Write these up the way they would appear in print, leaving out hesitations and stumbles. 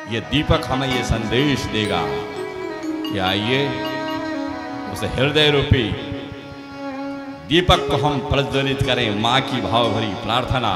ये दीपक हमें ये संदेश देगा कि आइए उस हृदय रूपी दीपक को हम प्रज्वलित करें। मां की भाव भरी प्रार्थना।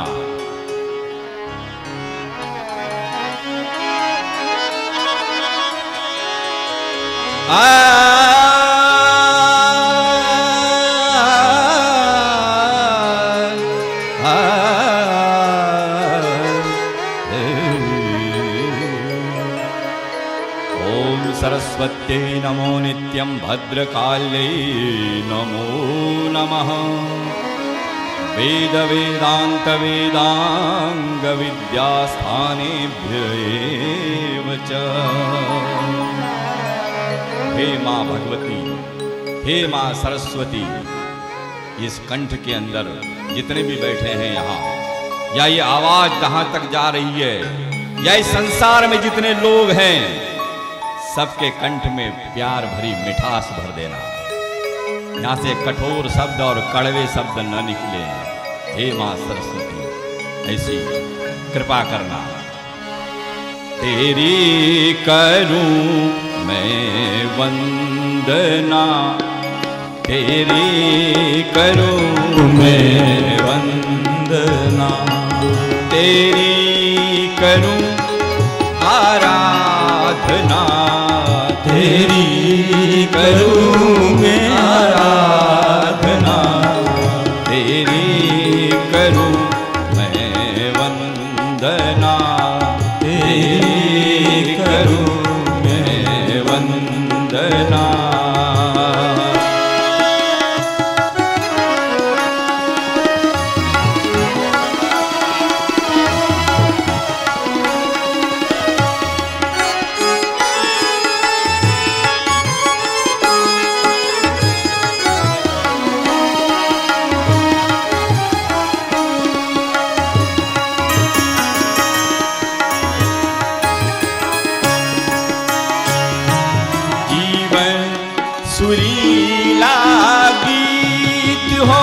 सरस्वत्यै नमो नित्यं भद्रकाल्यै नमो नमः। वेद वेदांत वेदांग विद्यास्थानेभ्यः च। हे माँ भगवती, हे माँ सरस्वती, इस कंठ के अंदर जितने भी बैठे हैं यहाँ, या ये आवाज जहां तक जा रही है, या इस संसार में जितने लोग हैं, सबके कंठ में प्यार भरी मिठास भर देना। यहां से कठोर शब्द और कड़वे शब्द न निकले। हे मां सरस्वती, ऐसी कृपा करना। तेरी करूं मैं वंदना, तेरी करूं मैं वंदना, तेरी करूं आराधना, तेरी करूं मैं आराधना, तेरी करूं मैं वंदना, तेरी करूं मैं वंदना। सुरीला गीत हो,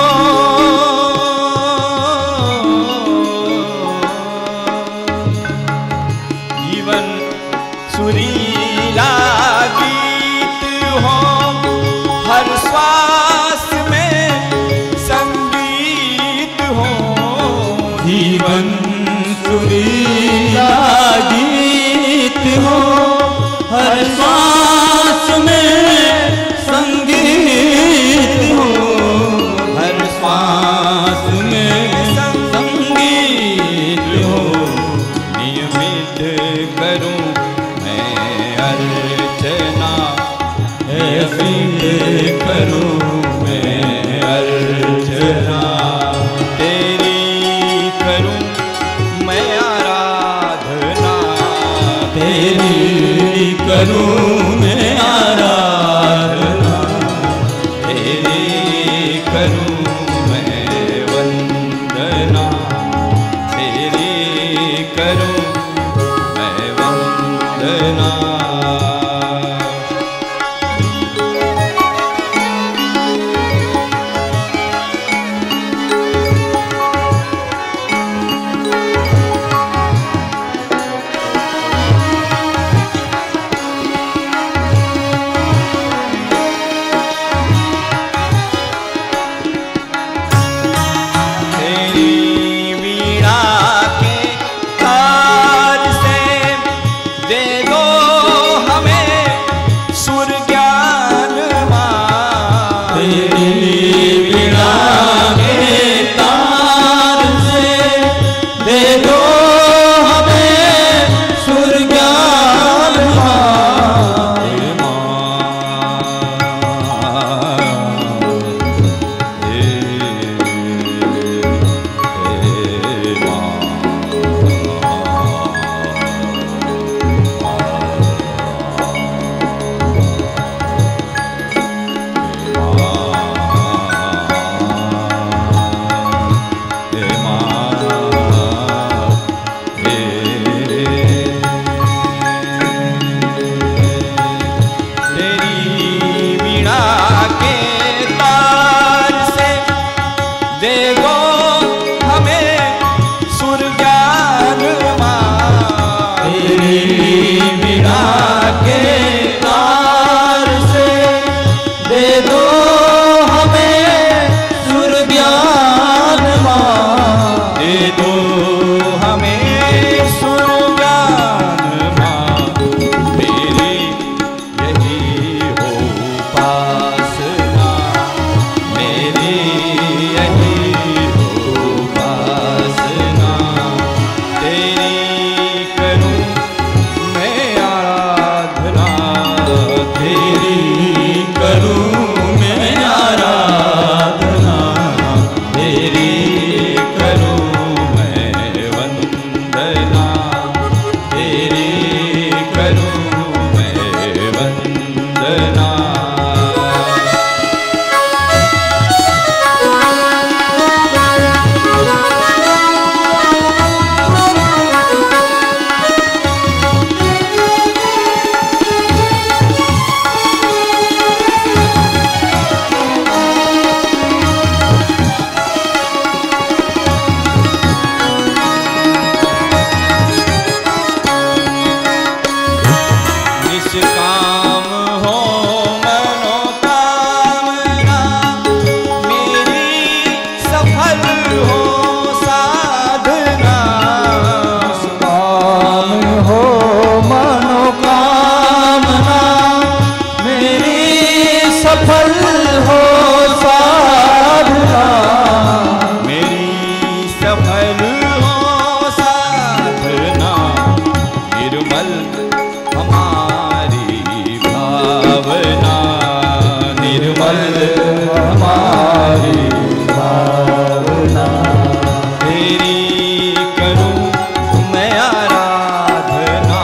जीवन सुरीला गीत हो, हर श्वास में संगीत हो। जीवन सुरीला गीत हो, हर श्वास में संगीत हो, हर श्वास में संगीत हो। नियमित करूं मैं अर्चना, नियमित करूं मैं अर्चना, तेरी करूं मैं आराधना, तेरी करूं मैं आराधना, तेरी करूं मैं वंदना, तेरी करूं मैं वंदना। निर्मल हमारी भावना, निर्मल हमारी भावना। तेरी करूं मैं आराधना,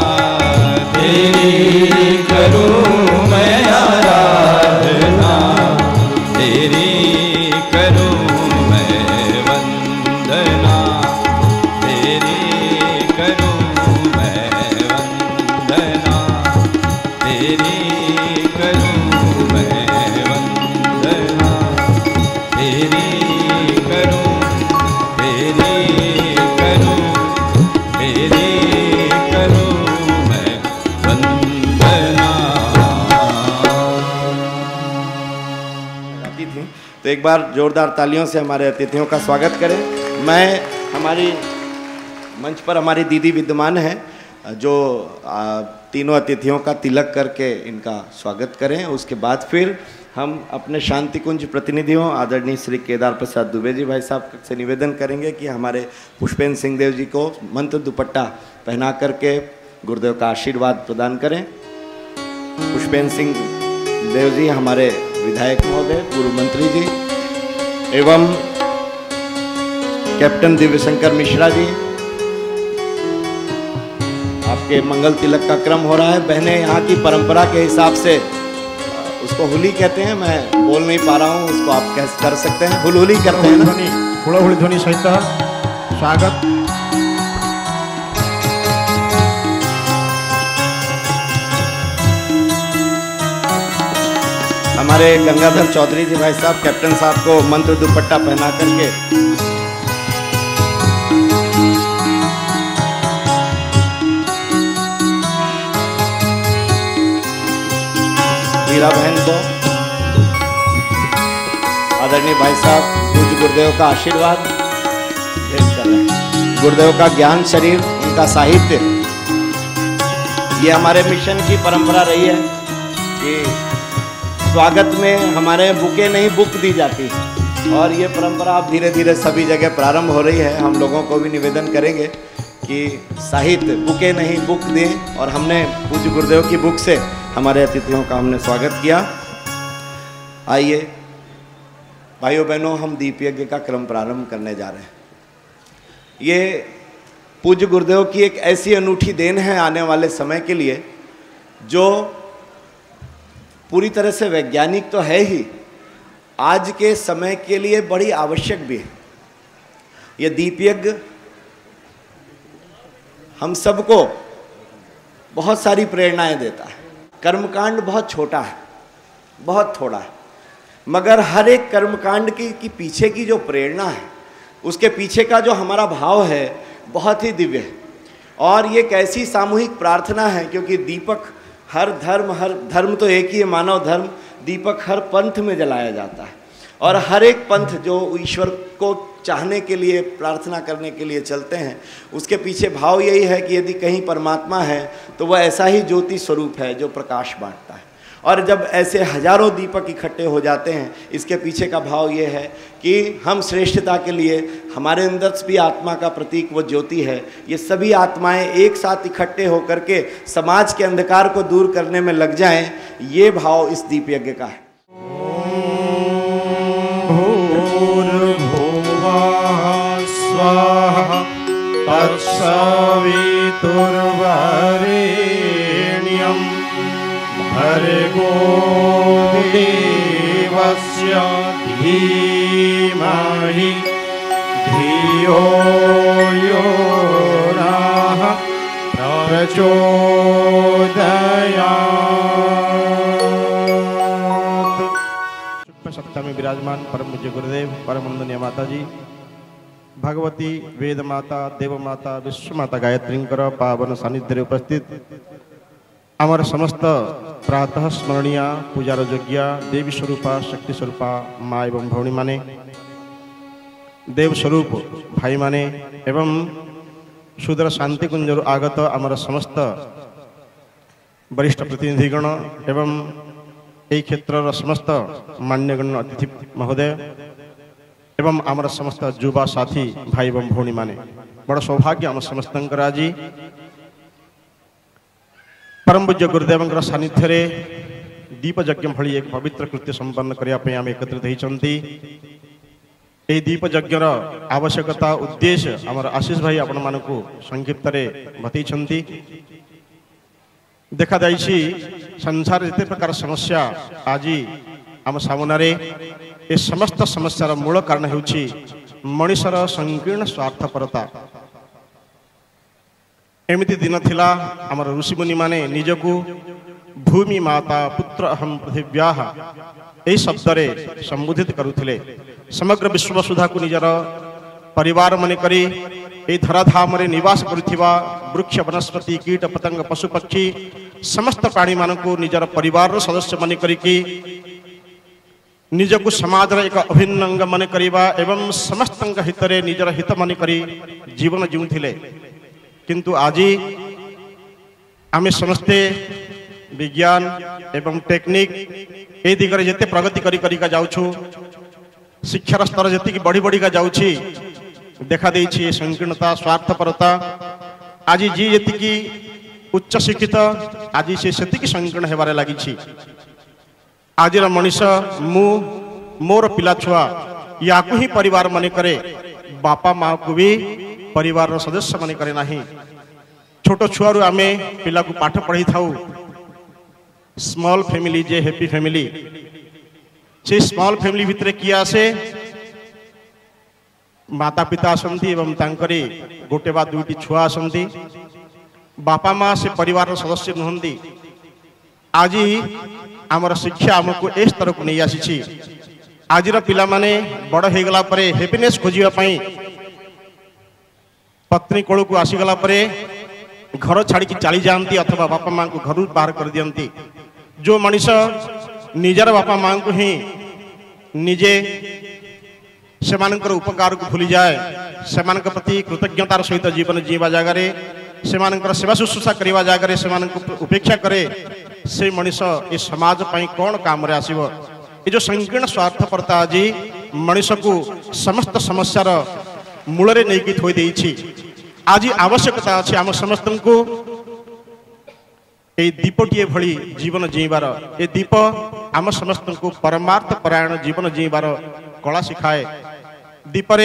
तेरी करूं मैं आराधना, तेरी करूं मैं वंदना, तेरी करूं मैं वंदना, तेरी करूं मैं वंदना, तेरी करूं, तेरी करूं, तेरी करूं मैं वंदना। थी तो एक बार जोरदार तालियों से हमारे अतिथियों का स्वागत करें। मैं हमारी मंच पर हमारी दीदी विद्यमान है जो तीनों अतिथियों का तिलक करके इनका स्वागत करें। उसके बाद फिर हम अपने शांति कुंज प्रतिनिधियों आदरणीय श्री केदार प्रसाद दुबे जी भाई साहब से निवेदन करेंगे कि हमारे पुष्पेंद्र सिंह देव जी को मंत्र दुपट्टा पहना करके गुरुदेव का आशीर्वाद प्रदान करें। पुष्पेंद्र सिंह देव जी हमारे विधायक महोदय, पूर्व मंत्री जी एवं कैप्टन दिव्यशंकर मिश्रा जी, आपके मंगल तिलक का क्रम हो रहा है। बहनें यहाँ की परंपरा के हिसाब से उसको हुली कहते हैं, मैं बोल नहीं पा रहा हूँ, उसको आप कैसे कर सकते हैं, हुलहुली करते हैं ना, हुलहुली ध्वनि सहित स्वागत। हमारे गंगाधर चौधरी जी भाई साहब कैप्टन साहब को मंत्र दुपट्टा पहना करके हीरा बहन को आदरणीय भाई साहब पूज्य गुरुदेव का आशीर्वाद भेंट कर रहे हैं। गुरुदेव का ज्ञान शरीर, उनका साहित्य, ये हमारे मिशन की परंपरा रही है कि स्वागत में हमारे बुके नहीं बुक दी जाती और ये परंपरा अब धीरे धीरे सभी जगह प्रारंभ हो रही है। हम लोगों को भी निवेदन करेंगे कि साहित्य बुके नहीं बुक दें और हमने पूज्य गुरुदेव की बुक से हमारे अतिथियों का हमने स्वागत किया। आइए भाइयों बहनों, हम दीप यज्ञ का क्रम प्रारंभ करने जा रहे हैं। ये पूज्य गुरुदेव की एक ऐसी अनूठी देन है आने वाले समय के लिए जो पूरी तरह से वैज्ञानिक तो है ही, आज के समय के लिए बड़ी आवश्यक भी है। ये दीप यज्ञ हम सबको बहुत सारी प्रेरणाएं देता है। कर्मकांड बहुत छोटा है, बहुत थोड़ा है, मगर हर एक कर्मकांड की पीछे की जो प्रेरणा है, उसके पीछे का जो हमारा भाव है, बहुत ही दिव्य है। और ये एक ऐसी सामूहिक प्रार्थना है, क्योंकि दीपक हर धर्म तो एक ही है, मानव धर्म, दीपक हर पंथ में जलाया जाता है और हर एक पंथ जो ईश्वर को चाहने के लिए, प्रार्थना करने के लिए चलते हैं, उसके पीछे भाव यही है कि यदि कहीं परमात्मा है तो वह ऐसा ही ज्योति स्वरूप है जो प्रकाश बांटता है। और जब ऐसे हजारों दीपक इकट्ठे हो जाते हैं, इसके पीछे का भाव ये है कि हम श्रेष्ठता के लिए, हमारे अंदर भी आत्मा का प्रतीक वो ज्योति है, ये सभी आत्माएं एक साथ इकट्ठे होकर के समाज के अंधकार को दूर करने में लग जाएं, ये भाव इस दीप यज्ञ का है। स्वाहा तत्सवितुर्वरेण्यं भर्गो देवस्य धीमहि धियो यो नः प्रचोदयात्। सत्ता में विराजमान परम पूज्य गुरुदेव, परम वंदनीय माता जी, भगवती वेद माता, देव माता, विश्व माता गायत्री पावन सानिध्य उपस्थित आमर समस्त प्रातः स्मरणीय पूजार योग्य देवी स्वरूपा, शक्ति स्वरूपा माँ एवं भौणी माने, देव स्वरूप भाई माने एवं सुदर शांति कुंजर आगत आमर समस्त वरिष्ठ प्रतिनिधिगण एवं यही क्षेत्र समस्त मान्यगण्य अतिथि महोदय एवं आमर समस्त युवा साथी भाई एवं भौणी माने, बड़ सौभाग्य आम समस्त आज परम पूज्य गुरुदेव सानिध्य दीप यज्ञ भली एक पवित्र कृत्य संपन्न करने आम एकत्रित होती। ये दीप यज्ञर आवश्यकता उद्देश्य आमर आशीष भाई आपण मानक संक्षिप्त बतई। देखा जाइए संसार जिते प्रकार समस्या आज आम सामने ये समस्त समस्यार मूल कारण होउछि मनुष्यर संकीर्ण स्वार्थपरता। एमिति दिन थिला आमर ऋषिमुनि माने निजकु भूमि माता पुत्र अहम पृथिव्या यही शब्द रे संबोधित करुथिले। समग्र विश्व वसुधा को निजर परिवार मन करी ए धराधाम रे निवास करुथिबा वृक्ष वनस्पति कीट पतंग पशु पक्षी समस्त प्राणी मानक निजर परिवार सदस्य मन करी निजकु समाज एक अभिन्न अंग मन करिबा एवं समस्त हित रे निजर हित मन करी जीवन जीउथिले। किंतु आज आमे समस्ते विज्ञान एवं टेक्निक ए दिगरे जेते प्रगति करिका जाउछु शिक्षार स्तर जी बढ़ी बढ़िका जाउछि देखा देइछि संकीर्णता स्वार्थपरता। आज जी जी उच्च शिक्षित आज से संकीर्ण हेबारे लागिछि। आज मनीष मु मोर पिला छुआ या ही परिवार मन करे बापा माँ को भी परिवार सदस्य मन करे नाही। छोट छुआरू आमे पिला को पाठ पढ़ी थाउ स्मॉल फैमिली जे हैप्पी फैमिली से स्मॉल फैमिली भितर किए आसे माता पिता आसंती एवं तांकरी गोटे बा दुईटी छुआ आसंती बापा माँ से परिवार सदस्य नुहंती। आज आमर शिक्षा आमको ए स्तर को नहीं आसी। आज पिला माने बड़ हो गला परे हैप्पीनेस खोजिबा पई पत्नी कोल को आसीगला परे घर छाड़ी चली जाती अथवा बापा माँ को घर बाहर कर दियंती। जो मनीष निजर बापा माँ को ही निजे से उपकार को भूली जाए से प्रति कृतज्ञतार सहित जीवन जीवा जगार से सेवा शुश्रूषा करने जगार से उपेक्षा करे से मनीष ये समाज पई कौन काम रे आसीबो। ये जो संकीर्ण स्वार्थपरता आज मनीष को समस्त समस्यार मूल रे नहीं थोई देइछि। आज आवश्यकता अच्छे आम समस्त को ये दीपटीए भली जीवन जीवार ये दीप आम समस्त को परमार्थ परायण जीवन जीवार कला शिखाए। दीपरे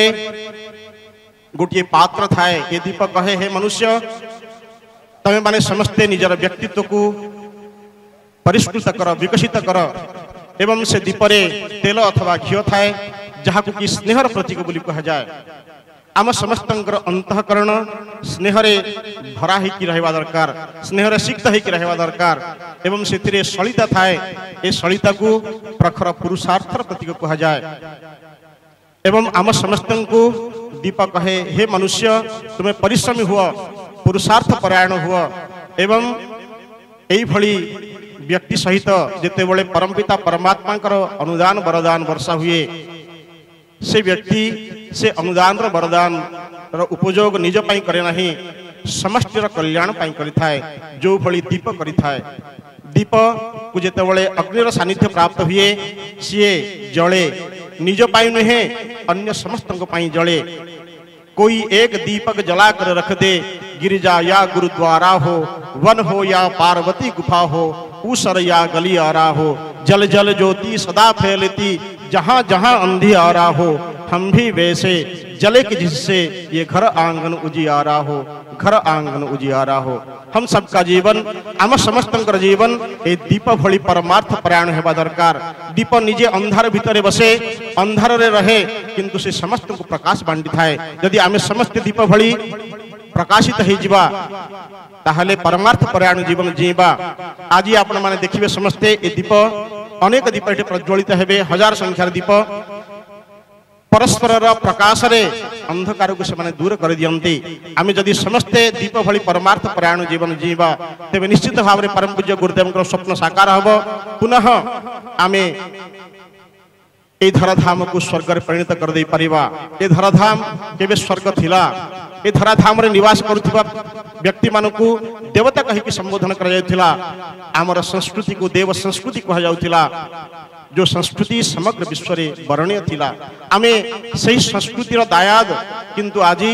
गोटे पात्र थाए ये दीप कहे हे मनुष्य तमे माने समस्ते निजर व्यक्तित्व को परिष्कृत कर विकसित कर एवं से दीपरे तेल अथवा घी थाए जहाँ को कि स्नेहर प्रतीक बोली कहा जाए। आम समस्त अंतःकरण स्नेह भरा होकर रहा दरकार स्नेह सिक्त होकर रहा दरकार एवं से सलिता थाए ये सलिता को प्रखर पुरुषार्थर प्रतीक कहा जाए। एवं आम समस्त को दीप कहे हे मनुष्य तुम्हें परिश्रमी हुआ पुरुषार्थ परायण हुआ एवं यही भली व्यक्ति सहित जिते बड़े परमपिता परमात्मा अनुदान वरदान वर्षा हुए से व्यक्ति से अनुदान वरदान उपयोग निज पाई करे नहीं समष्टिर कल्याण पाई करिथाए। जो भली दीप करिथाए दीप को जिते बड़े अग्निर सानिध्य प्राप्त हुए सी जले निज पाई नुहे अन्य समस्त पाई जले। कोई एक दीपक जला कर रख दे गिरिजा या गुरुद्वारा हो वन हो या पार्वती गुफा हो ऊसर या गली आरा हो जल जल ज्योति सदा फैलती जहाँ जहाँ अंधी आ रहा हो हम भी वैसे जले के जिससे ये घर आंगन उजियारा हो घर आंगन उजियारा हो। हम सबका जीवन आम समस्त जीवन ये दीप भली परमार्थ परायण हेबा दरकार। दीप निजे अंधार भितर बसे अंधार रे रहे किंतु से समस्त को प्रकाश बांटी थाए। यदि आम समस्त दीप भली प्रकाशित हो जीवा ताहले परमार्थ परायण जीवन जीवा। आज आपण माने देखिबे समस्ते ये दीप अनेक दीप ये प्रज्वलित हेबे हजार संख्यार दीप परस्पर प्रकाश रे अंधकार को से दूर कर दियंती। आमे जदि समस्ते दीप भली परमार्थ परायण जीवन जीवा तेबे निश्चित भाव में परम पूज्य गुरुदेव स्वप्न साकार हब। पुनः आमे ए धराधाम को स्वर्ग रे परिणत कर दे परिवा। ए धराधाम केबे स्वर्ग थिला ए धराधाम रे निवास करुथिबा व्यक्ति मानकु देवता कहि कि संबोधन कर जाउथिला। आमर संस्कृति को देव संस्कृति कहा जाउथिला जो संस्कृति समग्र विश्व रे वर्णनीय थिला। आमे सही संस्कृतिर दायाद किंतु आज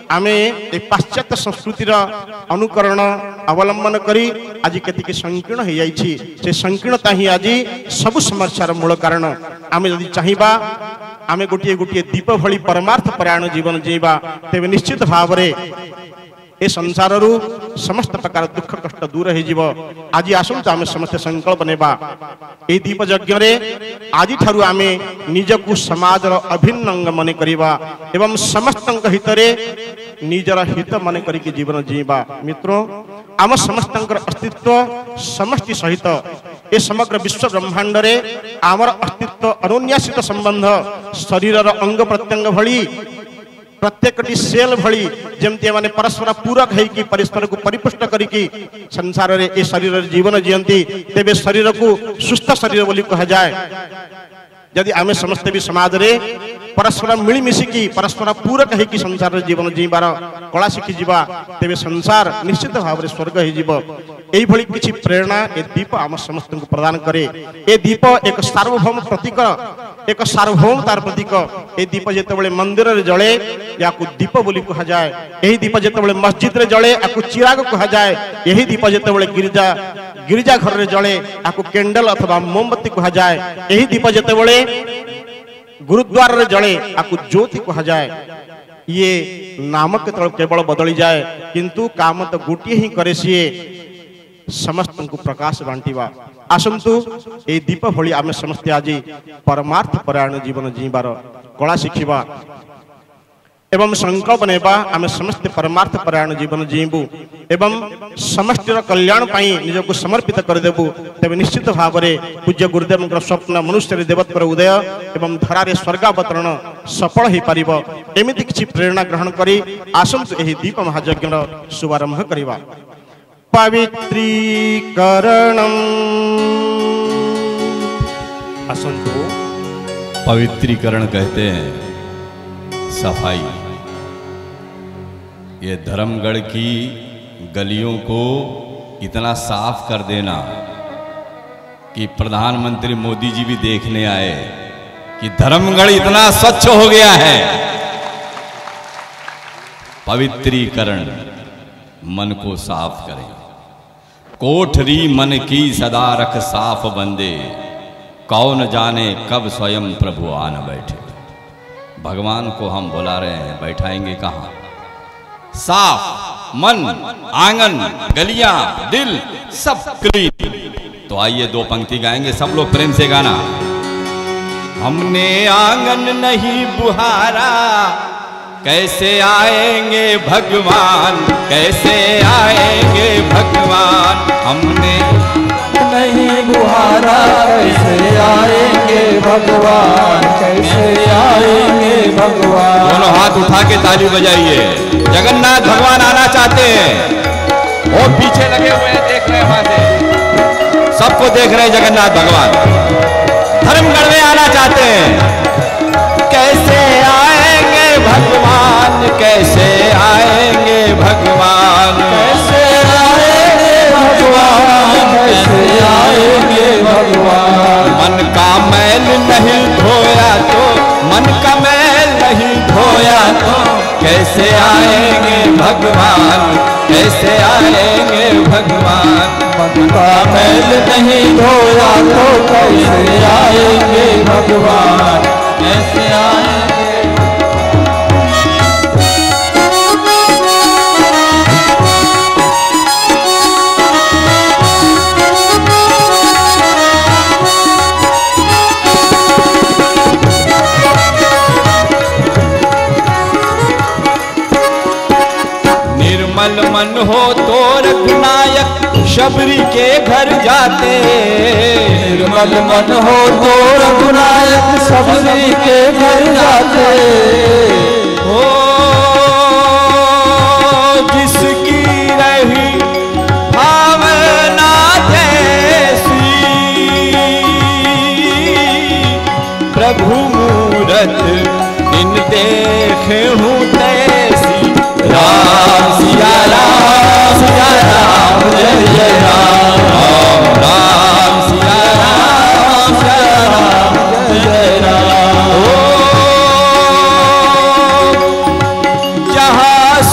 आमे ए पाश्चात्य संस्कृतिर अनुकरण अवलंबन करी आज केतिके संकीर्ण हो जाइछि से संकीर्णता ही आज सब समस्यार मूल कारण। आमे यदि चाहिबा आमे गोटे गोटे दीप भली परमार्थ परायण जीवन जीवा तेबे निश्चित भाव में ए संसार रु समस्त प्रकार दुख कष्ट दूर हो जीव। आज आसंतु आमे समस्त संकल्प नेबा ए दीप यज्ञ रे आज ठारु आमे निजकु समाज रो अभिन्न अंग मने करिबा एवं समस्तंक हितरे निजर हित मने करिके जीवन जीवा। मित्रों आम समस्तंकर अस्तित्व समष्टि सहित ए समग्र विश्व ब्रह्मांड रे आमर अस्तित्व अनुन्यासित संबंध शरीर रो अंग प्रत्यंग भली प्रत्येक सेल भली जमती माने परस्पर पूरक है कि परस्पर को परिपुष्ट करिकी संसार रे ए शरीर जीवन जीवंती तेबे शरीर को सुस्थ शरीर बोली कहा जाए। यदि आमे समस्त भी समाज रे परस्पर मिलिमिशिकी परस्पर पूरक है कि संसार जीवन जीवार कला शिखी जीवा तेबे संसार निश्चित भाव में स्वर्ग हो जीव। एई भली किछि प्रेरणा ए दीप आम समस्त को प्रदान करे। ए दीप एक सार्वभौम प्रतीक एक सार्वभौमतार प्रतीक। ए दीप जेतेबेले मंदिर रे जळे याकु दीप बोली कहा जाए। एही दीप जेतेबेले मस्जिद रे जळे याकु चिराग कहा जाए। एही दीप जेतेबेले गिरिजा घर रे जळे याकु कैंडल अथवा मोमबत्ती कहा जाए। एही दीप जेतेबेले गुरुद्वार रे जळे याकु ज्योति कहा जाए। ये नाम केवल बदली जाए किंतु काम तो गोटे ही करे सी समस्त को प्रकाश बांटिबा। आसंतु ए दीप भली आमे समस्त आज परमार्थ परायण जीवन जीवार कला शिखिबा एवं संकल्प नेबा आमे समस्त परमार्थ परायण जीवन जीवु एवं समष्टिर कल्याण पाई निजको समर्पित कर देबु। तेबे निश्चित भाव में पूज्य गुरुदेव स्वप्न मनुष्य देवत्वर उदय एवं धरारे स्वर्गावतरण सफल हो पारिबो। एमिति किछि प्रेरणा ग्रहण करी आसंतु एही दीप महायज्ञर शुभारंभ करिबा। पवित्रीकरणम् असंतो पवित्रीकरण कहते हैं सफाई। ये धर्मगढ़ की गलियों को इतना साफ कर देना कि प्रधानमंत्री मोदी जी भी देखने आए कि धर्मगढ़ इतना स्वच्छ हो गया है। पवित्रीकरण मन को साफ करें। कोठरी मन की सदा रख साफ बंदे, कौन जाने कब स्वयं प्रभु आन बैठे। भगवान को हम बुला रहे हैं, बैठाएंगे कहाँ? साफ मन, आंगन, गलियां, दिल सब क्लीन। तो आइए दो पंक्ति गाएंगे सब लोग प्रेम से गाना। हमने आंगन नहीं बुहारा, कैसे आएंगे भगवान, कैसे आएंगे भगवान। हमने नहीं बुहारा, कैसे आएंगे भगवान, कैसे आएंगे भगवान। दोनों हाथ उठा के ताली बजाइए। जगन्नाथ भगवान आना चाहते हैं। वो पीछे लगे हुए हैं, देख रहे हैं वहां से, सबको देख रहे हैं जगन्नाथ भगवान। धर्मगढ़ में आना चाहते हैं। कैसे आएंगे भगवान, कैसे आएंगे भगवान, कैसे आएंगे भगवान, कैसे आएंगे भगवान। मन का मैल नहीं धोया तो, मन का मैल नहीं धोया तो, कैसे आएंगे भगवान, कैसे आएंगे भगवान। मन का मैल नहीं धोया तो कैसे आएंगे भगवान, कैसे आएंगे। निर्मल मन हो तो रघुनायक शबरी के घर जाते। निर्मल मन हो तो रघुनायक शबरी के घर जाते। हो जिसकी रही भावना जैसी, प्रभु मूरत इन देखे हूँ तैसी। राम सिया राम, सिया राम जय जय राम, राम राम सिया राम, सिया राम जय जय राम। ओ जहाँ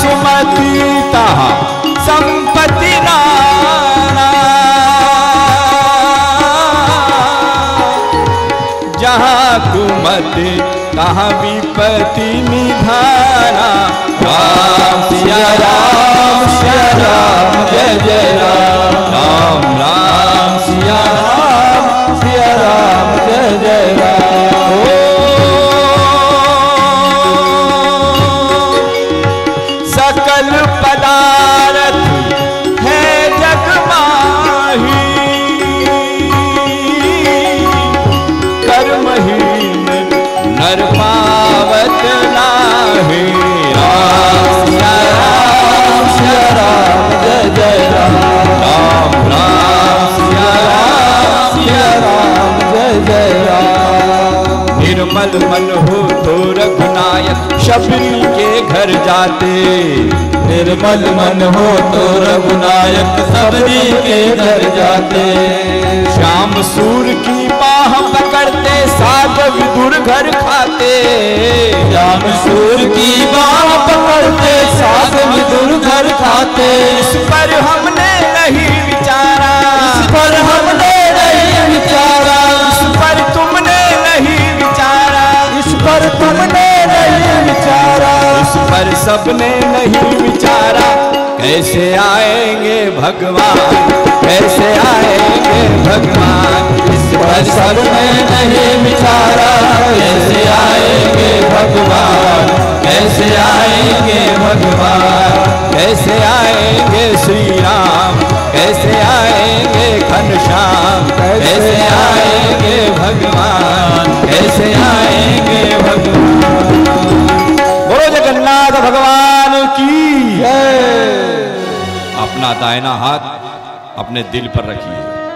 निर्मल मन हो तो रघुनायक शबरी के घर जाते। निर्मल मन हो तो रघुनायक शबरी के घर जाते। श्याम सूर की बाह पकड़ते साग विदुर घर खाते। श्याम सूर की बाह पकड़ते साग विदुर घर खाते। इस पर हमने नहीं विचारा, इस पर हमने नहीं विचारा, इस पर तुमने नहीं विचारा, इस पर तुमने नहीं विचारा, इस पर सबने नहीं विचारा। कैसे आएंगे भगवान, कैसे आएंगे भगवान, इस पर सबने नहीं विचारा। कैसे आएंगे भगवान, कैसे आएंगे भगवान, कैसे आएंगे श्री राम, कैसे आएंगे घनश्याम, कैसे आएंगे भगवान, कैसे आएंगे भगवान। बोलो जगन्नाथ भगवान की जय। अपना दाहिना हाथ अपने दिल पर रखिए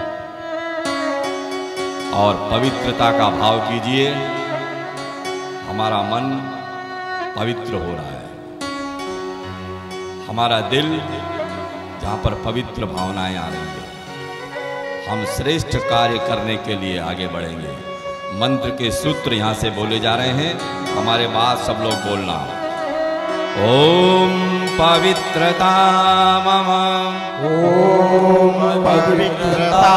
और पवित्रता का भाव कीजिए। हमारा मन पवित्र हो रहा है, हमारा दिल जहाँ पर पवित्र भावनाएं आ रही है, हम श्रेष्ठ कार्य करने के लिए आगे बढ़ेंगे। मंत्र के सूत्र यहाँ से बोले जा रहे हैं, हमारे बाद सब लोग बोलना। ओम पवित्रता मम, ओम पवित्रता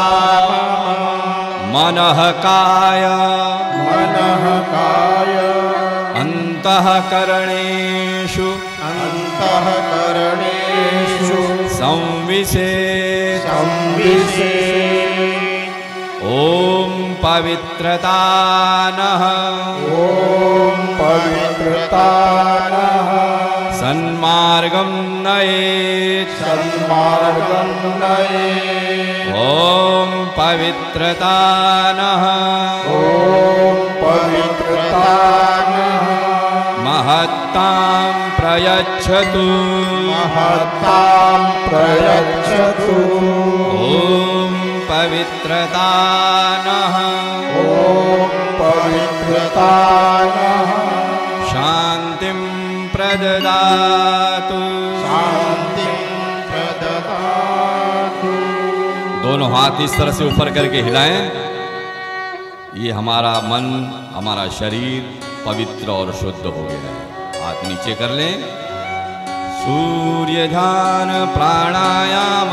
मनः काय, मनः काय, अंतःकरणेषु, अंतःकरणेषु संविशेष। ओम पवित्रता नः, ओम पवित्रता नः, सन्मार्गं नयेत्, सन्मार्गं नयेत्। ओम पवित्रता नः, ओम पवित्रता नः, महत्तां प्रयच्छतु, महत्तां प्रयच्छतु। ओम पवित्रता नः, ओम पवित्रता नः, शांतिं प्रददातु, शांतिं प्रददातु। दोनों हाथ इस तरह से ऊपर करके हिलाएं। ये हमारा मन, हमारा शरीर पवित्र और शुद्ध हो गया है। हाथ नीचे कर लें। सूर्य ध्यान प्राणायाम,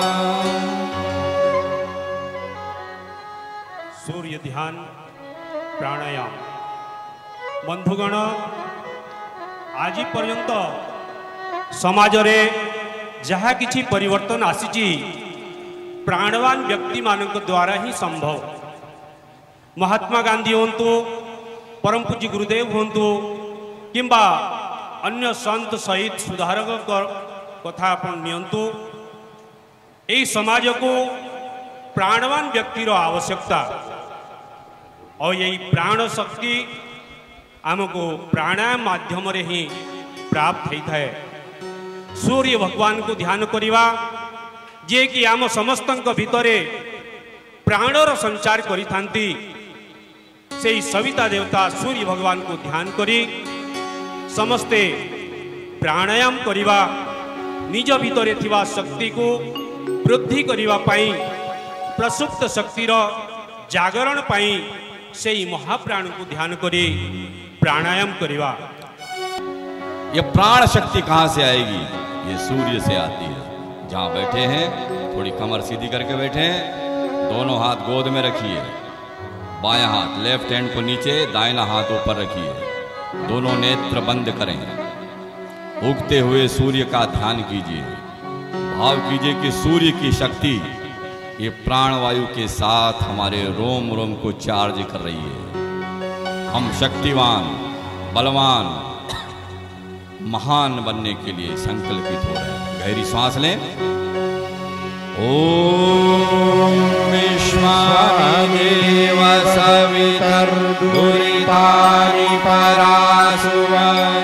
सूर्य ध्यान प्राणायाम। बंधुगण, आज पर्यंत समाज रे जहाँ किछि परिवर्तन आसीची प्राणवान व्यक्ति मानक द्वारा ही संभव। महात्मा गांधी होंतु, परम पूज्य गुरुदेव होंतु, किंबा अन्य संत सहित सुधारक कथा आपण नियंतु, एई समाज को प्राणवान व्यक्तिर आवश्यकता और यही प्राण शक्ति आमको प्राणायाम माध्यम रे ही प्राप्त होता है। सूर्य भगवान को ध्यान करिवा, जे कि आम समस्तंक भितरे प्राणर संचार करिथांती, से सविता देवता सूर्य भगवान को ध्यान करी समस्ते प्राणायाम करिवा, निज भितरे थिवा शक्ति को वृद्धि करिवा पाई, प्रसुप्त शक्तिर जागरण पाई से महाप्राण को ध्यान करी प्राणायाम करिवा। ये प्राण शक्ति कहाँ से आएगी? ये सूर्य से आती है। जहाँ बैठे हैं थोड़ी कमर सीधी करके बैठे हैं, दोनों हाथ गोद में रखिए, बायां हाथ लेफ्ट हैंड को नीचे, दाहिना हाथ ऊपर रखिए, दोनों नेत्र बंद करें। उगते हुए सूर्य का ध्यान कीजिए, भाव कीजिए कि सूर्य की शक्ति ये प्राणवायु के साथ हमारे रोम रोम को चार्ज कर रही है। हम शक्तिवान, बलवान, महान बनने के लिए संकल्पित हो रहे हैं। गहरी सांस लें। ओम विश्वानि देव सवितर्दुरितानि परासुव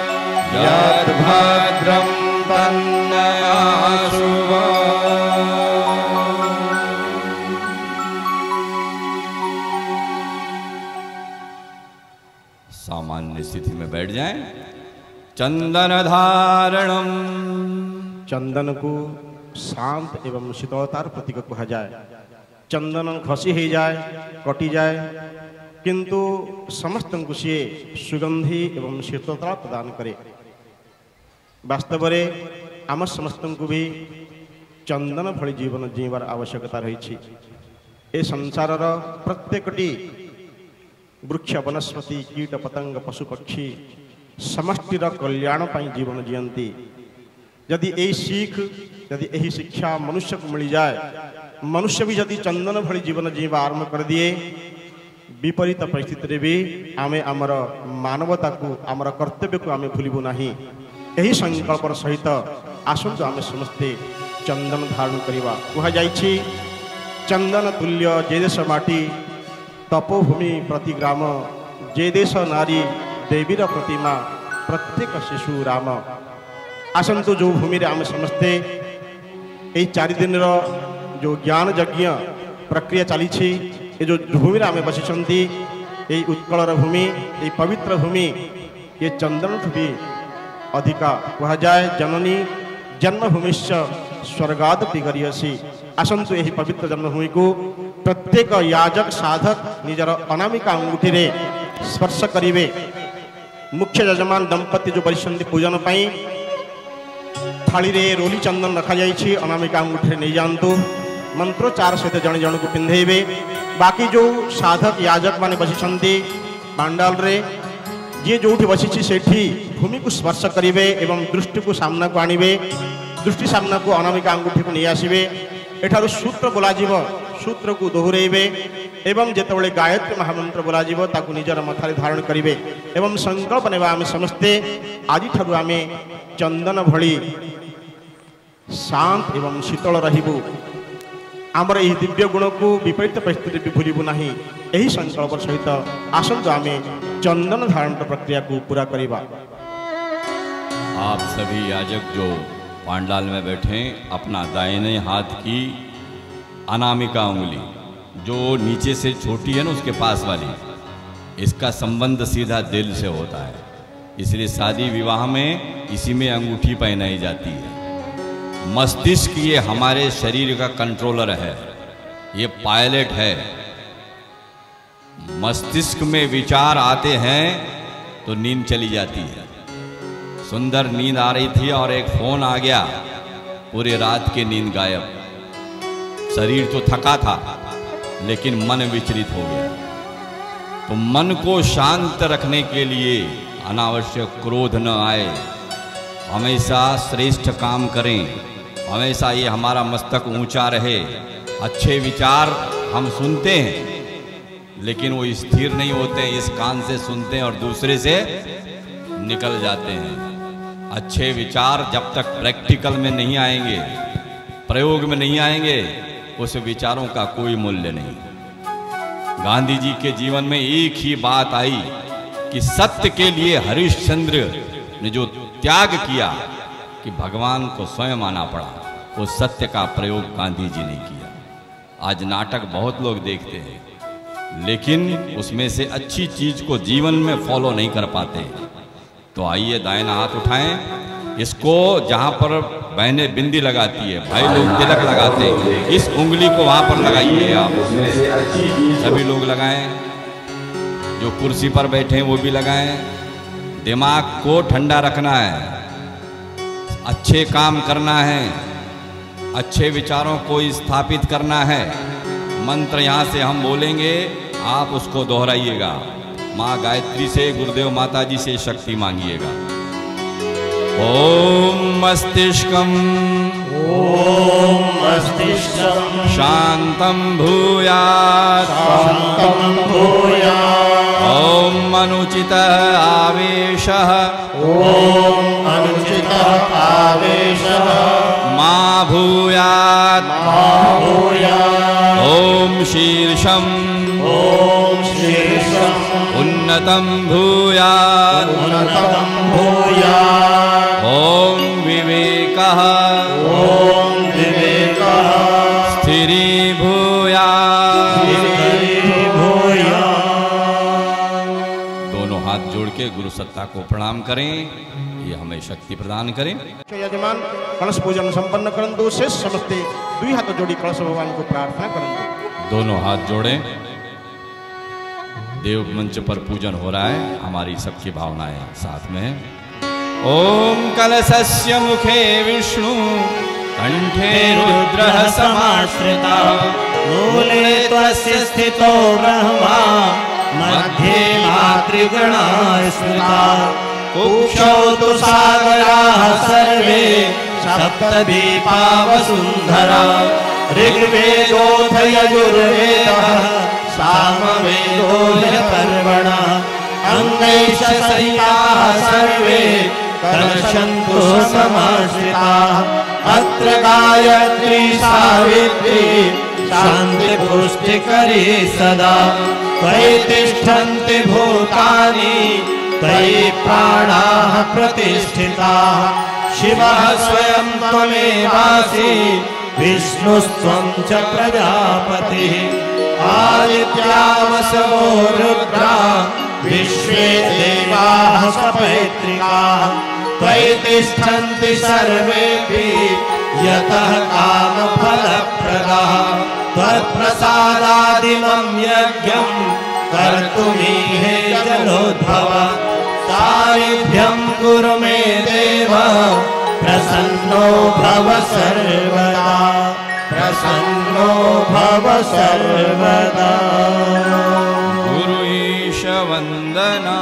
यद्भद्रं तन्नयासुव। स्थिति में बैठ जाएं। चंदन धारणम, चंदन को शांत एवं शीतलतार प्रतीक कहा जाए। चंदन खसी हो जाए, कटि जाए, किंतु समस्त को सी सुगंधी एवं शीतलता प्रदान करे। वास्तव में आम समस्त को भी चंदन भली जीवन जीवार आवश्यकता रही। ए संसार प्रत्येकटी वृक्ष वनस्पति कीट पतंग पशु पक्षी समष्टिर कल्याण पाई जीवन जीवंती। यदि यही सीख, यदि यही शिक्षा मनुष्य को मिल जाए, मनुष्य भी यदि चंदन भली जीवन जीवा आरंभ कर दिए, विपरीत परिस्थिति भी आमे आमर मानवता को, आमर कर्तव्य को आमे भूलबू नहीं। यही संकल्प सहित आसंतु आमे समस्ते चंदन धारण करवा। कह जाइछि चंदन तुल्य जे देश माटी, तपोभूमि प्रति ग्राम, जे देश नारी देवीर प्रतिमा, प्रत्येक शिशु राम। आसंतु जो भूमि रे आमे समस्ते यही 4 दिन जो ज्ञान यज्ञ प्रक्रिया चली, ये जो भूमि रे आमे बसिछंती, यही उत्कलर भूमि, यही पवित्र भूमि, ये चंदन भी अधिका कह जाए जननी जन्मभूमिश्च स्वर्गादपि गरीयसी। आसंतु यही पवित्र जन्मभूमि को प्रत्येक याजक साधक निजर अनामिका अंगूठी रे स्पर्श करिवे। मुख्य यजमान दंपति जो बरिशंती पूजन पाई थाली रे रोली चंदन रखा जाइछि, अनामिका अंगूठी नहीं जातु, मंत्रोच्चार सहित जन जन को पिंधेबे। बाकी जो साधक याजक माने बसिछंती पांडाल रे, जे जोठी बसिछि सेठी भूमि को स्पर्श करिवे एवं दृष्टि को सामना को आनिबे। दृष्टि सामना को अनामिका अंगूठी को नहीं आसिबे। एठारु सूत्र बोलाजिव, सूत्र को दोहरेबे एवं जेतबेले गायत्री महामंत्र बोलाजिव ताकू निजर मथारे धारण करिवे एवं संकल्प नेबा। आमे समस्ते आज ठारू आमे चंदन भली शांत एवं शीतल रहिबू। आमर यही दिव्य गुण को विपरीत परिस्थिति भी भूलबू नहीं। यही संकल्प सहित आसंतु आमे चंदन धारण प्रक्रिया को पूरा करिबा। आप सभी याजक जो पांडाल में बैठे, अपना दाहिने हाथ की अनामिका उंगली जो नीचे से छोटी है ना, उसके पास वाली, इसका संबंध सीधा दिल से होता है। इसलिए शादी विवाह में इसी में अंगूठी पहनाई जाती है। मस्तिष्क ये हमारे शरीर का कंट्रोलर है, ये पायलट है। मस्तिष्क में विचार आते हैं तो नींद चली जाती है। सुंदर नींद आ रही थी और एक फोन आ गया, पूरी रात की नींद गायब। शरीर तो थका था लेकिन मन विचलित हो गया। तो मन को शांत रखने के लिए अनावश्यक क्रोध न आए, हमेशा श्रेष्ठ काम करें, हमेशा ये हमारा मस्तक ऊंचा रहे। अच्छे विचार हम सुनते हैं लेकिन वो स्थिर नहीं होते हैं। इस कान से सुनते हैं और दूसरे से निकल जाते हैं। अच्छे विचार जब तक प्रैक्टिकल में नहीं आएंगे, प्रयोग में नहीं आएंगे, उस विचारों का कोई मूल्य नहीं। गांधी जी के जीवन में एक ही बात आई कि सत्य के लिए हरिश्चंद्र ने जो त्याग किया कि भगवान को स्वयं आना पड़ा, वो सत्य का प्रयोग गांधी जी ने किया। आज नाटक बहुत लोग देखते हैं लेकिन उसमें से अच्छी चीज को जीवन में फॉलो नहीं कर पाते। तो आइए दाहिना हाथ उठाएं, इसको जहां पर बहनें बिंदी लगाती है, भाई लोग तिलक लगाते हैं, इस उंगली को वहां पर लगाइए आप। सभी लोग लगाएं, जो कुर्सी पर बैठे हैं वो भी लगाएं। दिमाग को ठंडा रखना है, अच्छे काम करना है, अच्छे विचारों को स्थापित करना है। मंत्र यहाँ से हम बोलेंगे, आप उसको दोहराइएगा। माँ गायत्री से, गुरुदेव माता जी से शक्ति मांगिएगा। ओम मस्तिष्कम शांतं भूयात् ओम अनुचित आवेशः मा भूयात् ओम शीर्षं उन्नतं भूयात् ओम विवेकः स्थिरी भूयात्। दोनों हाथ जोड़ के गुरु सत्ता को प्रणाम करें, ये हमें शक्ति प्रदान करें। यजमान कलश पूजन संपन्न करंतु शेष समस्ते दुई हाथ जोड़ी कलश भगवान को प्रार्थना करंतु। दोनों हाथ जोड़ें। देव मंच पर पूजन हो रहा है, हमारी सबकी भावनाएं साथ में हैं। ओम कलशस्य मुखे विष्णु कंठे रुद्रः समाश्रिता मूले त्वस्य स्थितो ब्रह्मा मध्ये मातृगणा स्मृता कुक्षौ तु सागराः सर्वे सप्तद्वीपा वसुन्धरा ऋग्वेदोऽथ यजुर्वेदः सामवेदो यथर्वणः अंगैश्च सहिताः सर्वे कलशन्तु समाश्रिताः अत्र गायत्री सावित्री शान्तिपुष्टिकरी सदा त्वयि तिष्ठन्ति भूतानि त्वयि प्राणाः प्रतिष्ठिताः शिवः स्वयं त्वमेवासि विष्णुस्त्वं च प्रजापतिः आदित्यावसवो रुद्रा विश्वे देवाः सपैत्रिकाः त्वयि तिष्ठन्ति सर्वेऽपि यतः कामफलप्रदाः त्वत्प्रसादादिमं यज्ञं कर्तुमीहे जलोद्भव सायुध्यं कुरु मे देव प्रसन्नो भव सर्वदा प्रसन्नो भव सर्वदा। गुरु ईश वंदना।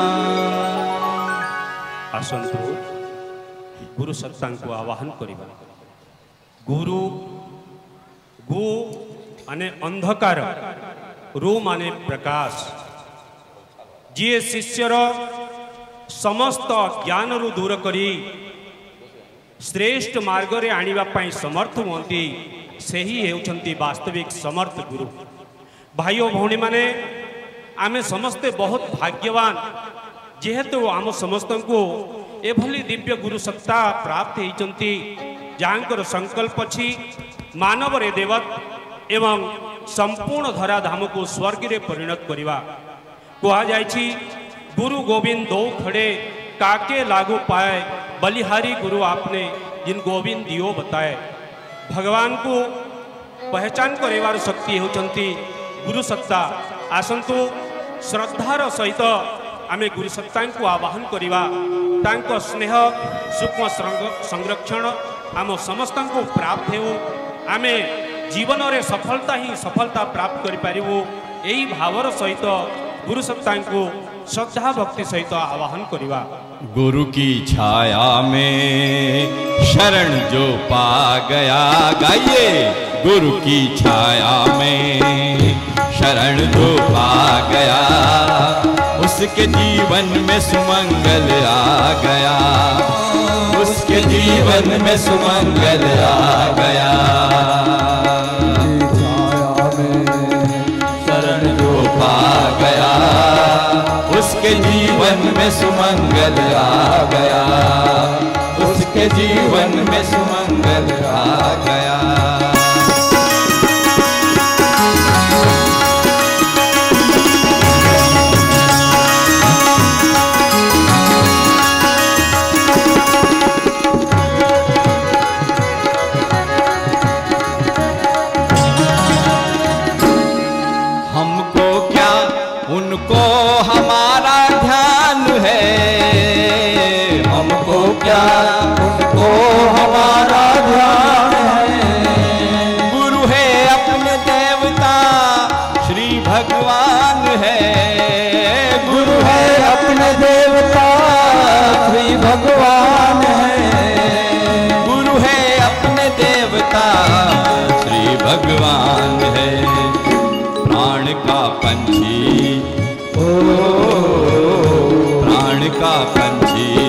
आसंतु गुरु सत्ता को आवाहन करिबा। गुरु गु माने अंधकार, रु माने प्रकाश। जी शिष्यर समस्त ज्ञान रु दूर करी श्रेष्ठ मार्ग रे आनिबा पाई समर्थ हुंती, सेही हेउछंती वास्तविक समर्थ गुरु। भाई और भौणी माने आमे समस्ते बहुत भाग्यवान, जेहेतु आम समस्त को एभली दिव्य गुरु सत्ता प्राप्त होती, जहाँकर संकल्प अछि मानव रे देवत एवं संपूर्ण धराधाम को स्वर्ग रे परिणत करिवा। कहा जायछि गुरु गोविंद दो खड़े काके लागू पाए, बलिहारी गुरु आपने जिन गोविंद दियो बताए। भगवान को पहचान करेवार शक्ति होचंती गुरु सत्ता। आसंतु श्रद्धार सहित आमे गुरु सत्ता को आवाहन करिवा। तांको स्नेह सूक्ष्म संरक्षण आम समस्त को प्राप्त हो, आमे जीवन रे सफलता ही सफलता प्राप्त करि पारिबो। एही भावर सहित गुरु सत्ता को श्रद्धा भक्ति सहित आवाहन करिवा। गुरु की छाया में शरण जो पा गया, गाइए। गुरु की छाया में शरण जो पा गया, उसके जीवन में सुमंगल आ गया, उसके जीवन में सुमंगल आ गया। छाया में शरण जो पा गया, उसके जीवन में सुमंगल आ गया, उसके जीवन में सुमंगल आ गया। हमको क्या उनको हमारा ध्यान है, हमको क्या उनको हमारा ध्यान है। गुरु है अपने देवता श्री भगवान है, गुरु है अपने देवता श्री भगवान है, गुरु है अपने देवता श्री भगवान है। प्राण का पंछी, प्राण का पंछी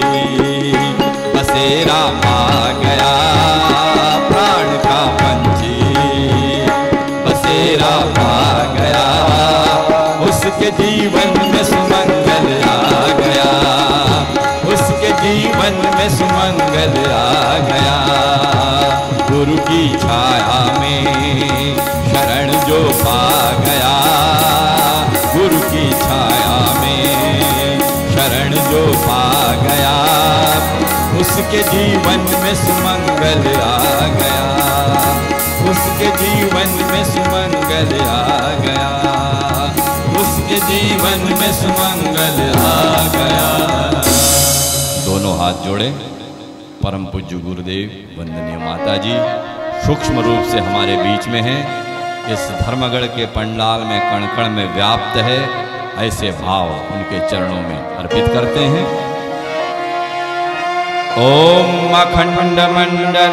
बसेरा पा गया, प्राण का पंछी बसेरा पा गया, उसके जीवन में सुमंगल आ गया, उसके जीवन में सुमंगल आ गया। गुरु की छाया में शरण जो पा गया, गुरु की छाया में शरण जो पा उसके जीवन में सुमंगल आ गया, उसके जीवन में सुमंगल आ गया, उसके जीवन में सुमंगल आ गया। दोनों हाथ जोड़े। परम पूज्य गुरुदेव वंदनीय माता जी सूक्ष्म रूप से हमारे बीच में हैं। इस धर्मगढ़ के पंडाल में कण कण में व्याप्त है। ऐसे भाव उनके चरणों में अर्पित करते हैं। ओम अखंड मंडलाकारं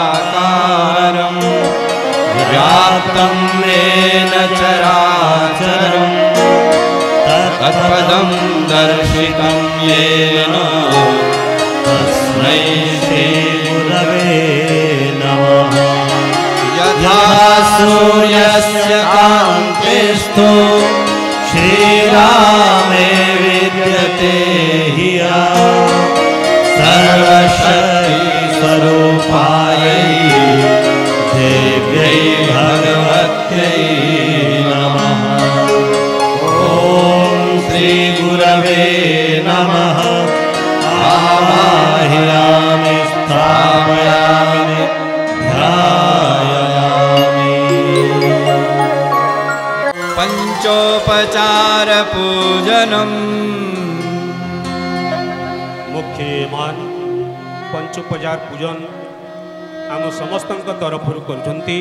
व्याप्तं येन चराचरं तत्पदं दर्शितं येन तस्मै श्री गुरवे नमः। यथा सूर्यस्य कान्तेस्तु श्रीरामे विद्यते धिया सर्वशक्ति स्वरूपायै देव्यै भगवत्यै नमः। ओम श्री गुरवे नमः। आवाहयामि स्थापयामि ध्यायामि। पंचोपचार पूजनम। मुख्य मान पंचोपचार पूजन आम समस्त तरफ करछंती।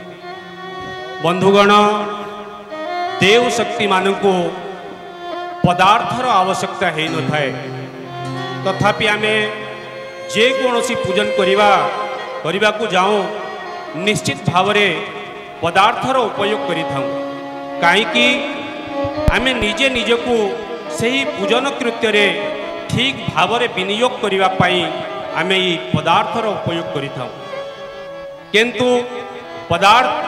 बंधुगण देव शक्ति मान को पदार्थर आवश्यकता है न थाए, तथापि आमे जे कोनोसी पूजन करिबा को जाऊँ निश्चित भावरे पदार्थर उपयोग करि थाऊ। काईकि आमे निजे निजको सही पूजन कृत्य रे ठीक भावरे विनियोग करिबा पाई आमे ई पदार्थर उपयोग करि थाऊ। किंतु पदार्थ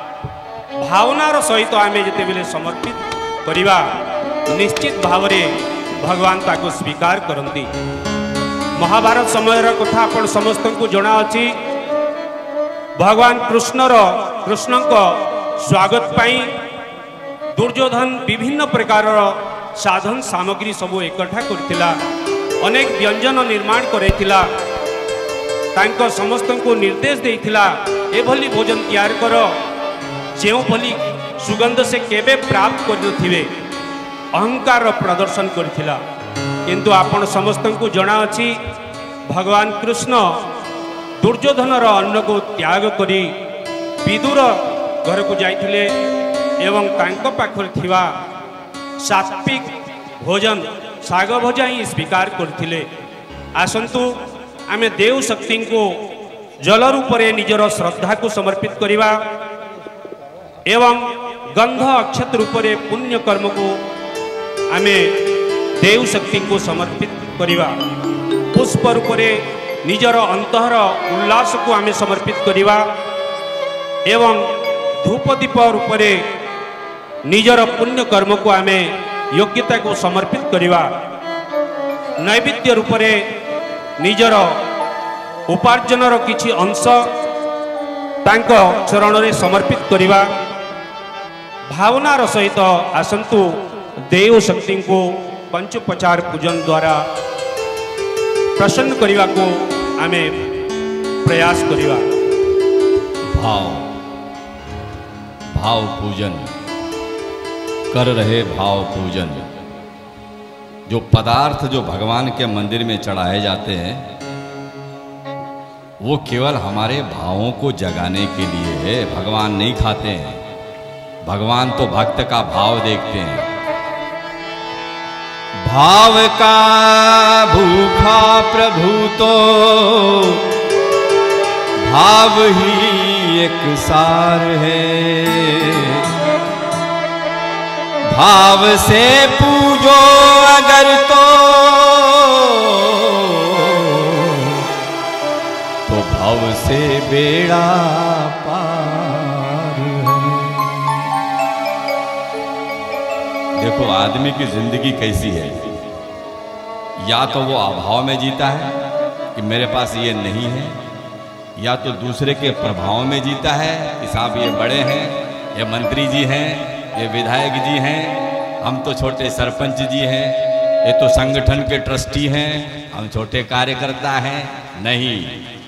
भावनार सहित आमे जते बेले समर्पित करिबा निश्चित भावरे भगवान ताको स्वीकार करती। महाभारत समय कथा आपण समस्त को जना अछि। भगवान कृष्ण स्वागत पाई दुर्योधन विभिन्न प्रकार साधन सामग्री सबू एकठा करथिला, अनेक व्यंजन निर्माण करैथिला, तांको समस्त को निर्देश देइथिला एभली भोजन तैयार कर जेउ भली सुगंध से केबे प्राप्त करथिबे अहंकार प्रदर्शन करथिला। किंतु आपण समस्त को जना अछि भगवान कृष्ण दुर्योधनर अन्न को त्याग करी विदुर घर को जाइथिले एवं तांको पाखर थिवा सात्विक भोजन साग भजा ही स्वीकार करथिले। आसंतु आमे देव शक्ति को जल रूप में निजर श्रद्धा को समर्पित करिवा एवं गंध अक्षत रूप में पुण्य कर्म को आमे देव शक्ति को समर्पित करिवा। पुष्प रूप में निजर अंतहर उल्लास को आमे समर्पित करिवा एवं धूप दीप रूप में निजर पुण्य कर्म को आमे योग्यता को समर्पित करिवा। नैवेद्य रूप में निजर उपार्जनर किछि अंश तांको चरण रे समर्पित करिवा। भावनार सहित आसंतु देव शक्ति को पंचोपचार पूजन द्वारा प्रसन्न करिवा को आमे प्रयास करिवा। भाव पूजन कर रहे। भाव पूजन जो पदार्थ जो भगवान के मंदिर में चढ़ाए जाते हैं वो केवल हमारे भावों को जगाने के लिए है। भगवान नहीं खाते हैं, भगवान तो भक्त का भाव देखते हैं। भाव का भूखा प्रभु तो भाव ही एक सार है। भाव से पूजो अगर तो भाव से बेड़ा पार है। देखो आदमी की जिंदगी कैसी है, या तो वो अभाव में जीता है कि मेरे पास ये नहीं है, या तो दूसरे के प्रभाव में जीता है कि साहब ये बड़े हैं, ये मंत्री जी हैं, ये विधायक जी हैं, हम तो छोटे सरपंच जी हैं, ये तो संगठन के ट्रस्टी हैं, हम छोटे कार्यकर्ता हैं। नहीं,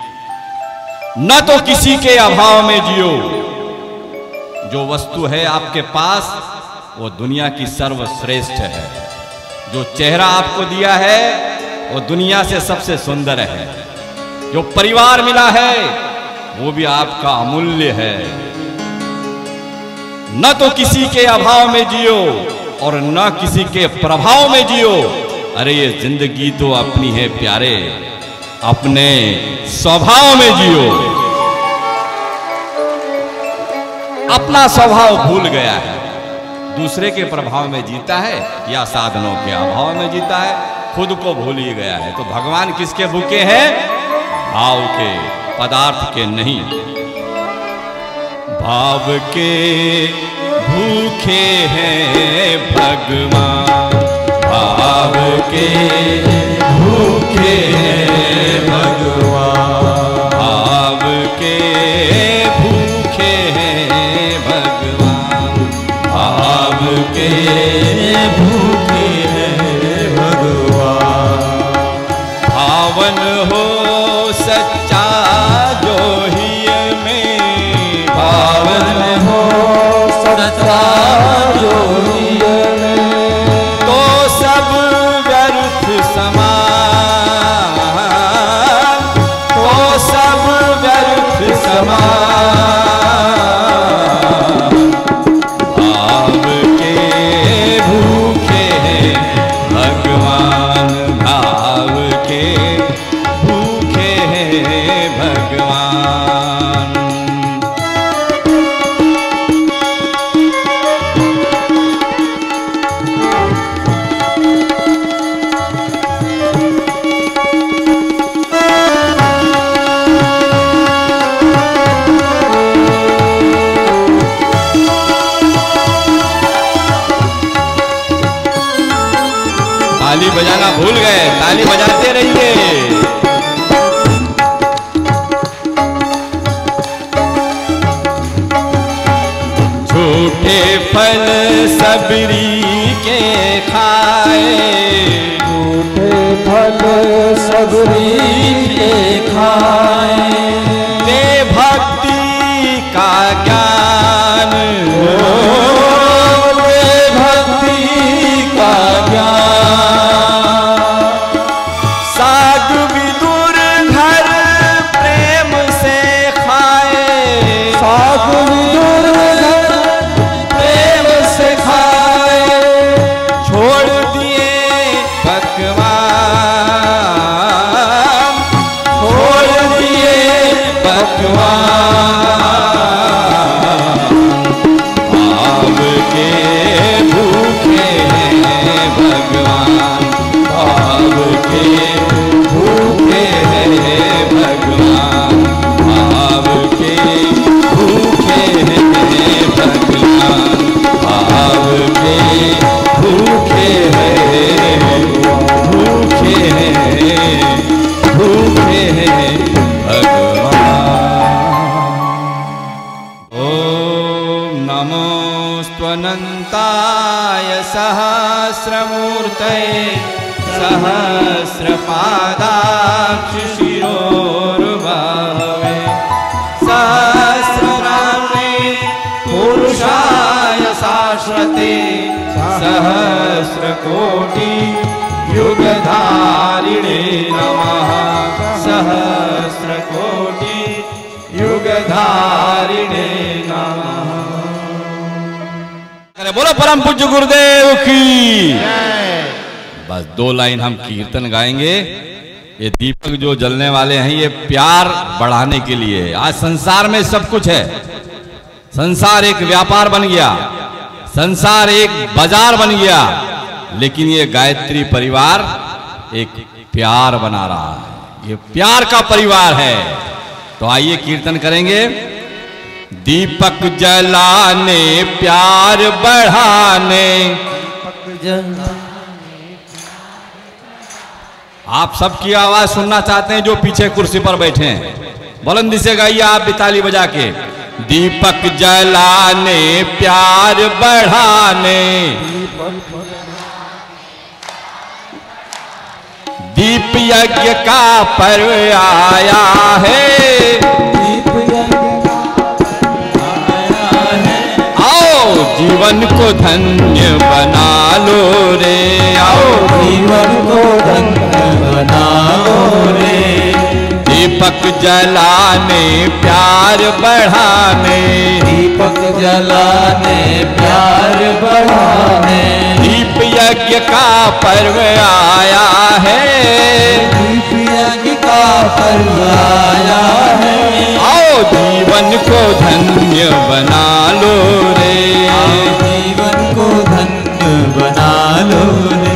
न तो किसी के अभाव में जियो। जो वस्तु है आपके पास वो दुनिया की सर्वश्रेष्ठ है। जो चेहरा आपको दिया है वो दुनिया से सबसे सुंदर है। जो परिवार मिला है वो भी आपका अमूल्य है। न तो किसी के अभाव में जियो और न किसी के प्रभाव में जियो। अरे ये जिंदगी तो अपनी है प्यारे, अपने स्वभाव में जियो। अपना स्वभाव भूल गया है, दूसरे के प्रभाव में जीता है या साधनों के अभाव में जीता है, खुद को भूल ही गया है। तो भगवान किसके भूखे हैं? भाव के, पदार्थ के नहीं। भाव के भूखे हैं भगवान, भाव के भूखे हैं भगवान, भाव के भूखे हैं भगवान, भाव के भूखे हैं भगवान। भावन हो सच्चा जो ही में, भावन हो सच्चा जो ही में, तो सब व्यर्थ समान, तो सब व्यर्थ समान। भाव के भूखे हैं भगवान, भाव के भूखे हैं भगवान। ताली बजाना भूल गए, ताली बजाते रहिए। झूठे फल सबरी के खाए, झूठे फल सबरी के खाए। दे भक्ति का ज्ञान, दे भक्ति का ज्ञान। साग विदुर घर प्रेम से खाए, साग विदुर घर प्रेम से खाए। छोड़ दिए पकवान, छोड़ दिए पकवान। भाव के भूखे हैं भगवान, भाव के भूखे हैं भगवान, भाव के भूखे हैं भगवान, भाव के भूखे हैं, भूखे हैं, भूखे हैं भगवान। ओम नमोऽस्त्वनन्ताय सहस्रमूर्तये, सहस्रपादाक्षशिरोर्भवे। सहस्रनाम्ने पुरुषाय शाश्वते, सहस्रकोटि युगधारिणे नमः, सहस्रकोटि युगधारिणे नमः। बोलो परम पूज्य गुरुदेव की। बस 2 लाइन हम कीर्तन गाएंगे। ये दीपक जो जलने वाले हैं ये प्यार बढ़ाने के लिए। आज संसार में सब कुछ है, संसार एक व्यापार बन गया, संसार एक बाजार बन गया, लेकिन ये गायत्री परिवार एक प्यार बना रहा है। ये प्यार का परिवार है। तो आइए कीर्तन करेंगे। दीपक जलाने प्यार बढ़ाने। आप सबकी आवाज सुनना चाहते हैं जो पीछे कुर्सी पर बैठे हैं, बुलंदी से गाइए आप भी ताली बजा के। दीपक जलाने प्यार बढ़ाने, दीप यज्ञ का पर्व आया है, दीप यज्ञ का पर्व आया है। आओ जीवन को धन्य बना लो रे, आओ जीवन को धन्य बना लो रे। दीपक जलाने प्यार बढ़ाने, दीपक जलाने प्यार बढ़ाने। दीप यज्ञ का पर्व आया है, दीप यज्ञ का पर्व आया है। आओ जीवन को धन्य बना लो रे, जीवन को धन्य बना लो रे।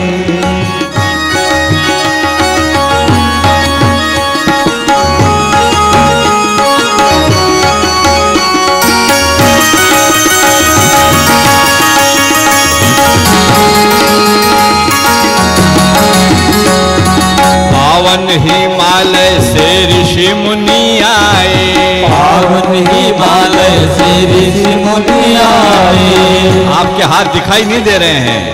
पावन हिमालय से ऋषि मुनि आए, पावन हिमालय से ऋषि मुनि आए। आपके हाथ दिखाई नहीं दे रहे हैं।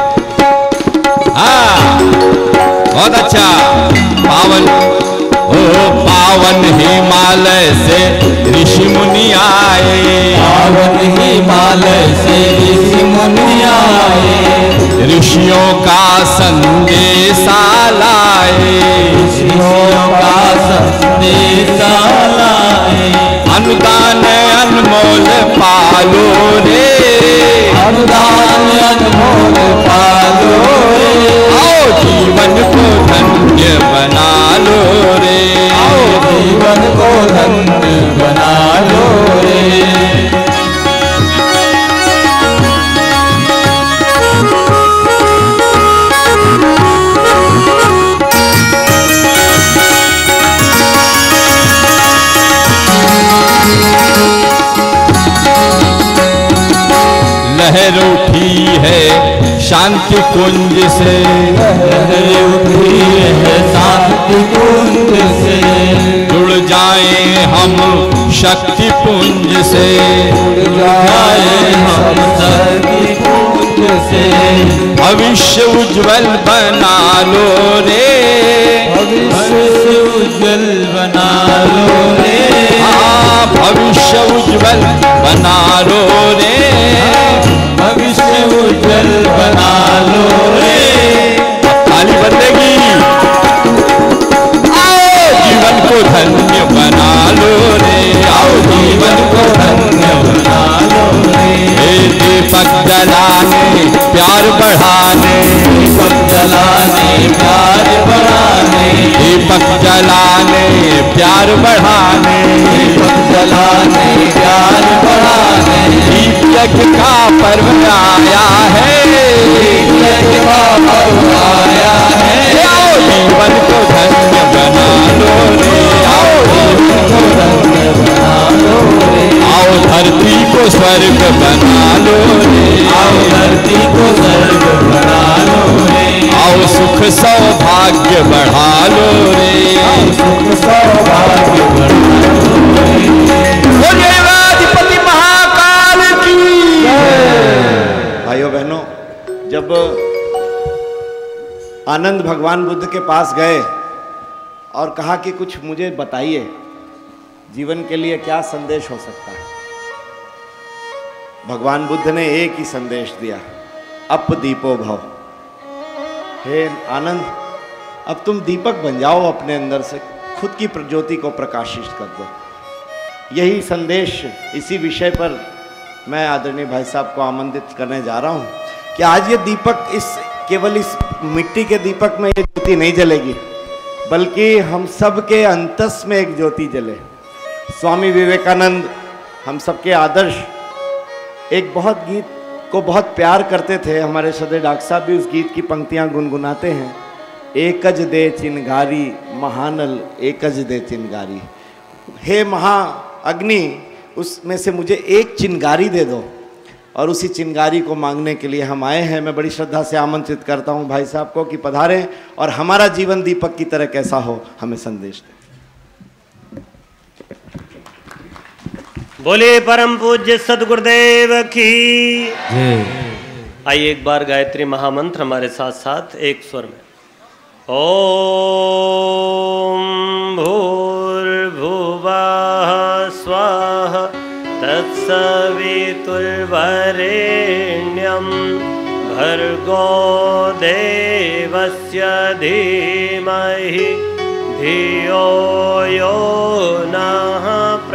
हाँ बहुत अच्छा। पावन पावन हिमालय से ऋषि मुनि आए, पावन हिमालय से ऋषि मुनि आए। ऋषियों का संदेशा लाए, ऋषियों का संदेशा लाए। अनुदान अनमोल पालो रे, अनुदान अनमोल पालो रे। आओ जीवन को धन्य बना लो रे, आओ जीवन को धन्य बना लो रे। लहर उठी है शांति कुंज से, लहर उठी है शांति कुंज से। जुड़ जाए हम शक्ति पुंज से, जुड़ जाए हम शक्ति पुंज से। भविष्य उज्जवल बना लो रे, भविष्य उज्जवल बना लो रे। हाँ भविष्य उज्जवल बना लो रे, भविष्य उज्जवल बना लो रे। ताली बदलेगी। आओ जीवन को धन्य बना लो रे, आओ जीवन को धन्य बना लो रे। दीपक जलाने प्यार बढ़ाने, दीपक जलाने प्यार बढ़ाने। दीपक जलाने प्यार बढ़ाने, दीपक जलाने प्यार बढ़ाने। दीप यज्ञ का पर्व आया है, दीप यज्ञ का पर्व आया है। आओ जीवन को धन्य बना लो रे, आओ जीवन को धन्य बना लो रे। आओ धरती को स्वर्ग बना लो रे, आओ धरती को स्वर्ग बना लो रे। आओ सुख सौभाग्य बढ़ा लो रे, सुख सौभाग्य बढ़ा लो रे। बोलिए अधिपति महाकाल की। भाइयों बहनों, जब आनंद भगवान बुद्ध के पास गए और कहा कि कुछ मुझे बताइए जीवन के लिए क्या संदेश हो सकता है, भगवान बुद्ध ने एक ही संदेश दिया, अप दीपो भव। हे आनंद, अब तुम दीपक बन जाओ, अपने अंदर से खुद की ज्योति को प्रकाशित कर दो। यही संदेश, इसी विषय पर मैं आदरणीय भाई साहब को आमंत्रित करने जा रहा हूँ कि आज ये दीपक केवल इस मिट्टी के दीपक में ये ज्योति नहीं जलेगी, बल्कि हम सब के अंतस में एक ज्योति जले। स्वामी विवेकानंद हम सबके आदर्श, एक बहुत गीत को बहुत प्यार करते थे, हमारे सदर डॉक्टर साहब भी उस गीत की पंक्तियां गुनगुनाते हैं, एकज दे चिनगारी महानल एकज दे चिनगारी। हे महा अग्नि, उसमें से मुझे एक चिनगारी दे दो, और उसी चिनगारी को मांगने के लिए हम आए हैं। मैं बड़ी श्रद्धा से आमंत्रित करता हूं भाई साहब को कि पधारें और हमारा जीवन दीपक की तरह कैसा हो हमें संदेश दें। बोले परम पूज्य सदगुरुदेव की। आइए एक बार गायत्री महामंत्र हमारे साथ साथ एक स्वर में। ॐ भूर्भुवः स्वः तत्सवितुर्वरेण्यं भर्गो देवस्य धीमहि धियो यो नः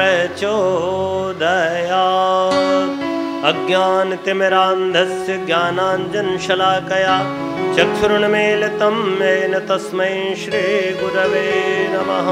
प्रचोदयात्। अज्ञानतिमिरान्धस्य ज्ञानाञ्जनशलाकया चक्षुरुन्मीलितं येन तस्मै श्रीगुरवे नमः।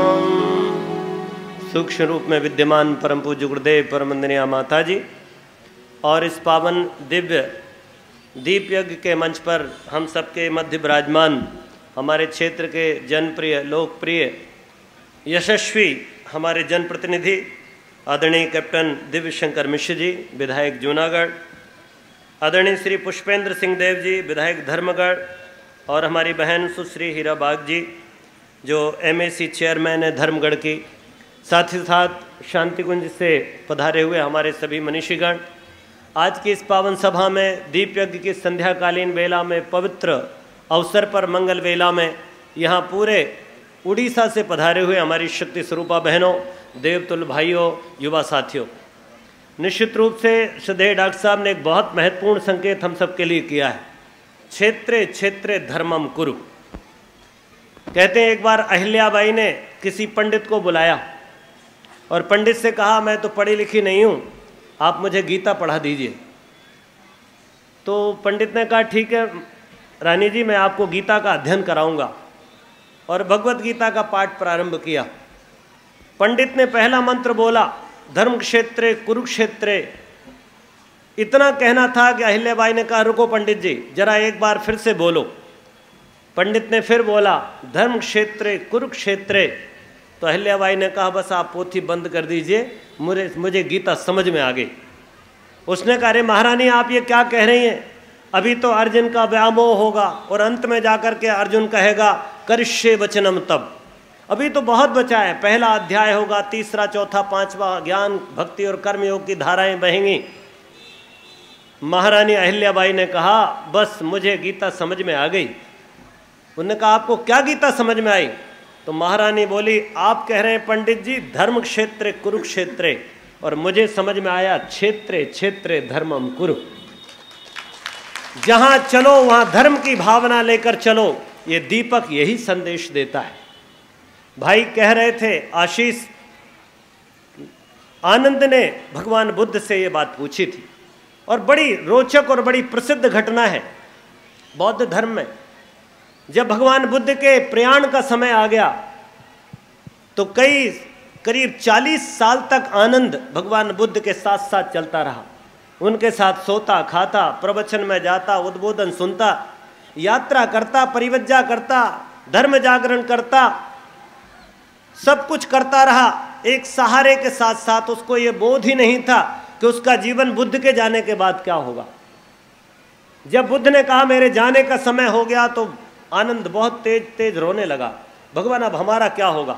सूक्ष्म रूप में विद्यमान परम पूज्य गुरुदेव परम वंदनीय माता जी और इस पावन दिव्य दीप यज्ञ के मंच पर हम सबके मध्य विराजमान हमारे क्षेत्र के जनप्रिय लोकप्रिय यशस्वी हमारे जनप्रतिनिधि आदरणीय कैप्टन दिव्य शंकर मिश्र जी विधायक जूनागढ़, आदरणीय श्री पुष्पेंद्र सिंह देव जी विधायक धर्मगढ़ और हमारी बहन सुश्री हीरा बाग जी जो MAC चेयरमैन है धर्मगढ़ की, साथ ही साथ शांतिकुंज से पधारे हुए हमारे सभी मनीषीगण, आज की इस पावन सभा में दीप यज्ञ की संध्याकालीन वेला में पवित्र अवसर पर मंगल वेला में यहाँ पूरे उड़ीसा से पधारे हुए हमारी शक्ति स्वरूपा बहनों, देवतुल्य भाइयों, युवा साथियों, निश्चित रूप से श्रद्धेय डॉक्टर साहब ने एक बहुत महत्वपूर्ण संकेत हम सबके लिए किया है। क्षेत्रे क्षेत्रे धर्मम कुरु। कहते हैं एक बार अहिल्याबाई ने किसी पंडित को बुलाया और पंडित से कहा मैं तो पढ़ी लिखी नहीं हूँ, आप मुझे गीता पढ़ा दीजिए। तो पंडित ने कहा ठीक है रानी जी, मैं आपको गीता का अध्ययन कराऊंगा और भगवत गीता का पाठ प्रारंभ किया। पंडित ने पहला मंत्र बोला धर्म क्षेत्रे कुरुक्षेत्रे। इतना कहना था कि अहिल्याबाई ने कहा रुको पंडित जी जरा एक बार फिर से बोलो। पंडित ने फिर बोला धर्म क्षेत्रे कुरुक्षेत्रे। तो अहिल्याबाई ने कहा बस आप पोथी बंद कर दीजिए, मुझे गीता समझ में आ गई। उसने कहा अरे महारानी आप ये क्या कह रही हैं, अभी तो अर्जुन का व्यामोह होगा और अंत में जाकर के अर्जुन कहेगा करिष्ये वचनम तब। अभी तो बहुत बचा है, पहला अध्याय होगा, तीसरा चौथा पांचवा ज्ञान भक्ति और कर्मयोग की धाराएं बहेंगी। महारानी अहिल्याबाई ने कहा बस मुझे गीता समझ में आ गई। उन्होंने कहा आपको क्या गीता समझ में आई? तो महारानी बोली आप कह रहे हैं पंडित जी धर्म क्षेत्रे कुरुक्षेत्रे, और मुझे समझ में आया क्षेत्रे क्षेत्रे धर्मम कुरु। जहां चलो वहां धर्म की भावना लेकर चलो, ये दीपक यही संदेश देता है। भाई कह रहे थे आशीष, आनंद ने भगवान बुद्ध से ये बात पूछी थी और बड़ी रोचक और बड़ी प्रसिद्ध घटना है बौद्ध धर्म में। जब भगवान बुद्ध के प्रयाण का समय आ गया तो करीब 40 साल तक आनंद भगवान बुद्ध के साथ साथ चलता रहा। उनके साथ सोता खाता, प्रवचन में जाता, उद्बोधन सुनता, यात्रा करता, परिवज्जा करता, धर्म जागरण करता, सब कुछ करता रहा। एक सहारे के साथ साथ उसको ये बोध ही नहीं था कि उसका जीवन बुद्ध के जाने के बाद क्या होगा। जब बुद्ध ने कहा मेरे जाने का समय हो गया तो आनंद बहुत तेज तेज रोने लगा, भगवान अब हमारा क्या होगा।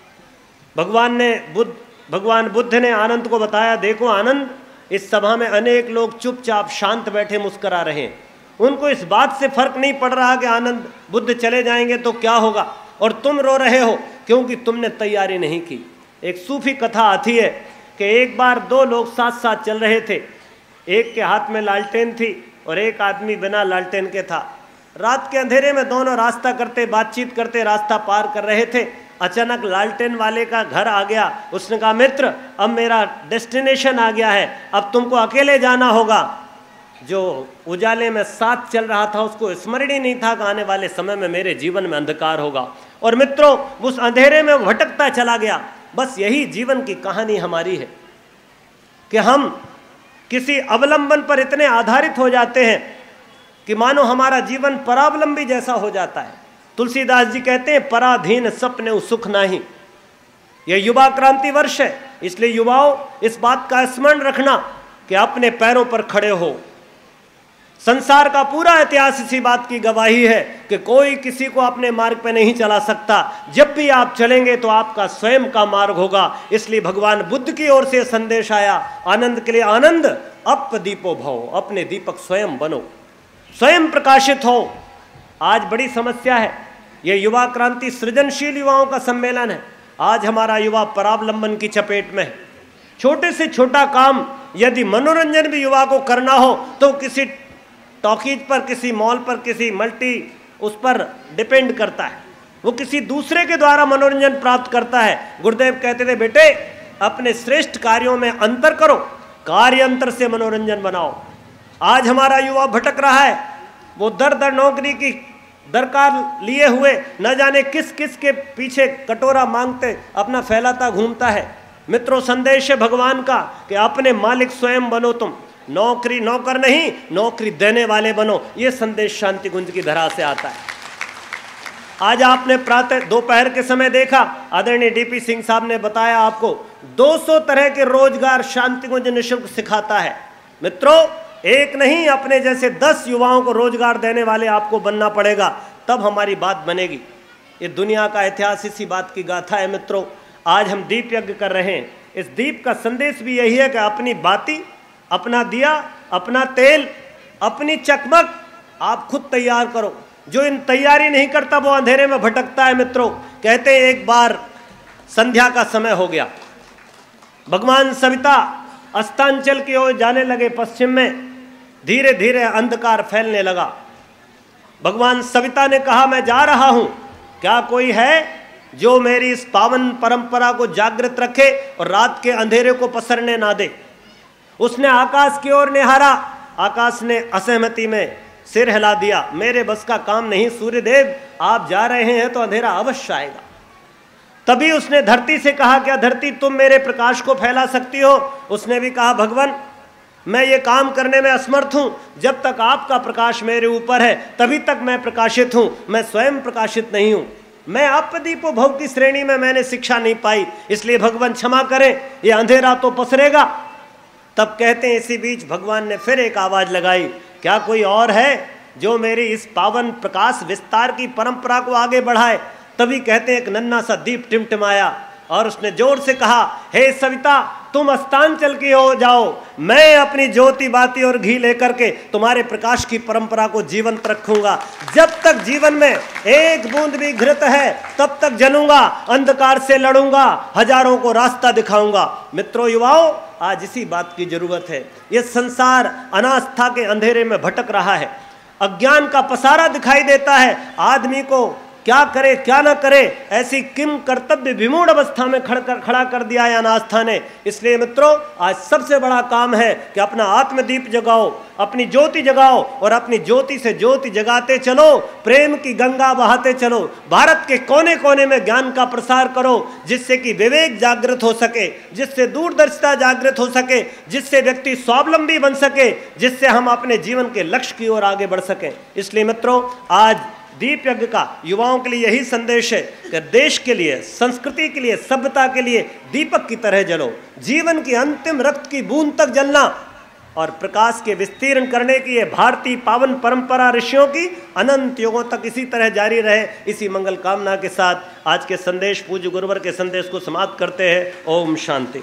भगवान बुद्ध ने आनंद को बताया देखो आनंद, इस सभा में अनेक लोग चुपचाप शांत बैठे मुस्करा रहे हैं, उनको इस बात से फर्क नहीं पड़ रहा कि आनंद बुद्ध चले जाएंगे तो क्या होगा, और तुम रो रहे हो क्योंकि तुमने तैयारी नहीं की। एक सूफी कथा आती है कि एक बार दो लोग साथ साथ चल रहे थे, एक के हाथ में लालटेन थी और एक आदमी बिना लालटेन के था। रात के अंधेरे में दोनों रास्ता करते बातचीत करते रास्ता पार कर रहे थे। अचानक लालटेन वाले का घर आ गया। उसने कहा मित्र अब मेरा डेस्टिनेशन आ गया है, अब तुमको अकेले जाना होगा। जो उजाले में साथ चल रहा था उसको स्मरण ही नहीं था कि आने वाले समय में मेरे जीवन में अंधकार होगा, और मित्रों उस अंधेरे में भटकता चला गया। बस यही जीवन की कहानी हमारी है कि हम किसी अवलंबन पर इतने आधारित हो जाते हैं कि मानो हमारा जीवन परावलंबी जैसा हो जाता है। तुलसीदास जी कहते हैं पराधीन सपने सुख नाही। यह युवा क्रांति वर्ष है, इसलिए युवाओं इस बात का स्मरण रखना कि अपने पैरों पर खड़े हो। संसार का पूरा इतिहास इसी बात की गवाही है कि कोई किसी को अपने मार्ग पे नहीं चला सकता। जब भी आप चलेंगे तो आपका स्वयं का मार्ग होगा। इसलिए भगवान बुद्ध की ओर से संदेश आया आनंद के लिए, आनंद अप दीपो भव, अपने दीपक स्वयं बनो, स्वयं प्रकाशित हो। आज बड़ी समस्या है, ये युवा क्रांति सृजनशील युवाओं का सम्मेलन है। आज हमारा युवा परावलंबन की चपेट में है। छोटे से छोटा काम यदि मनोरंजन भी युवा को करना हो तो किसी टॉकीज पर, किसी मॉल पर, किसी मल्टी उस पर डिपेंड करता है, वो किसी दूसरे के द्वारा मनोरंजन प्राप्त करता है। गुरुदेव कहते थे, बेटे अपने श्रेष्ठ कार्यों में अंतर करो, कार्य अंतर से मनोरंजन बनाओ। आज हमारा युवा भटक रहा है, वो दर दर नौकरी की दरकार लिए हुए न जाने किस किस के पीछे कटोरा मांगते अपना फैलाता घूमता है। मित्रों, संदेश है भगवान का कि अपने मालिक स्वयं बनो तुम, नौकरी नौकर नहीं, नौकरी देने वाले बनो। ये संदेश शांति कुंज की धरा से आता है। आज आपने प्रातः दोपहर के समय देखा, आदरणीय डीपी सिंह साहब ने बताया आपको 200 तरह के रोजगार शांति कुंज निःशुल्क सिखाता है। मित्रों, एक नहीं, अपने जैसे 10 युवाओं को रोजगार देने वाले आपको बनना पड़ेगा, तब हमारी बात बनेगी। ये दुनिया का इतिहास इसी बात की गाथा है। मित्रों, आज हम दीप यज्ञ कर रहे हैं। इस दीप का संदेश भी यही है कि अपनी बाती, अपना दिया, अपना तेल, अपनी चकमक आप खुद तैयार करो। जो इन तैयारी नहीं करता वो अंधेरे में भटकता है। मित्रों, कहते हैं एक बार संध्या का समय हो गया, भगवान सविता अस्तांचल की ओर जाने लगे। पश्चिम में धीरे धीरे अंधकार फैलने लगा। भगवान सविता ने कहा, मैं जा रहा हूं, क्या कोई है जो मेरी इस पावन परंपरा को जागृत रखे और रात के अंधेरे को पसरने ना दे। उसने आकाश की ओर निहारा, आकाश ने असहमति में सिर हिला दिया, मेरे बस का काम नहीं सूर्यदेव, आप जा रहे हैं तो अंधेरा अवश्य आएगा। तभी उसने धरती से कहा, क्या धरती तुम मेरे प्रकाश को फैला सकती हो? उसने भी कहा, भगवान मैं ये काम करने में असमर्थ हूं, जब तक आपका प्रकाश मेरे ऊपर है तभी तक मैं प्रकाशित हूं, मैं स्वयं प्रकाशित नहीं हूं। मैं अपदीपो भव की श्रेणी में मैंने शिक्षा नहीं पाई, इसलिए भगवान क्षमा करें, ये अंधेरा तो पसरेगा। तब कहते हैं इसी बीच भगवान ने फिर एक आवाज लगाई, क्या कोई और है जो मेरी इस पावन प्रकाश विस्तार की परंपरा को आगे बढ़ाए? तभी कहते हैं एक नन्हा सा दीप टिमटिमाया और उसने जोर से कहा, हे सविता तुम अस्तांचल की हो जाओ, मैं अपनी ज्योति बाती और घी लेकर के तुम्हारे प्रकाश की परंपरा को जीवंत रखूंगा। जब तक जीवन में एक बूंद भी घृत है तब तक जलूंगा, अंधकार से लड़ूंगा, हजारों को रास्ता दिखाऊंगा। मित्रों, युवाओं, आज इसी बात की जरूरत है। यह संसार अनास्था के अंधेरे में भटक रहा है, अज्ञान का पसारा दिखाई देता है। आदमी को क्या करे क्या ना करे ऐसी किम कर्तव्य विमूढ़ अवस्था में खड़ा कर दिया है अनास्था ने। इसलिए मित्रों, आज सबसे बड़ा काम है कि अपना आत्मदीप जगाओ, अपनी ज्योति जगाओ और अपनी ज्योति से ज्योति जगाते चलो, प्रेम की गंगा बहाते चलो। भारत के कोने कोने में ज्ञान का प्रसार करो, जिससे कि विवेक जागृत हो सके, जिससे दूरदर्शिता जागृत हो सके, जिससे व्यक्ति स्वावलंबी बन सके, जिससे हम अपने जीवन के लक्ष्य की ओर आगे बढ़ सकें। इसलिए मित्रों, आज दीप यज्ञ का युवाओं के लिए यही संदेश है कि देश के लिए, संस्कृति के लिए, सभ्यता के लिए दीपक की तरह जलो, जीवन की अंतिम रक्त की बूंद तक जलना और प्रकाश के विस्तीर्ण करने की ये भारतीय पावन परंपरा ऋषियों की अनंत युगों तक इसी तरह जारी रहे। इसी मंगल कामना के साथ आज के संदेश, पूज्य गुरुवर के संदेश को समाप्त करते हैं। ओम शांति।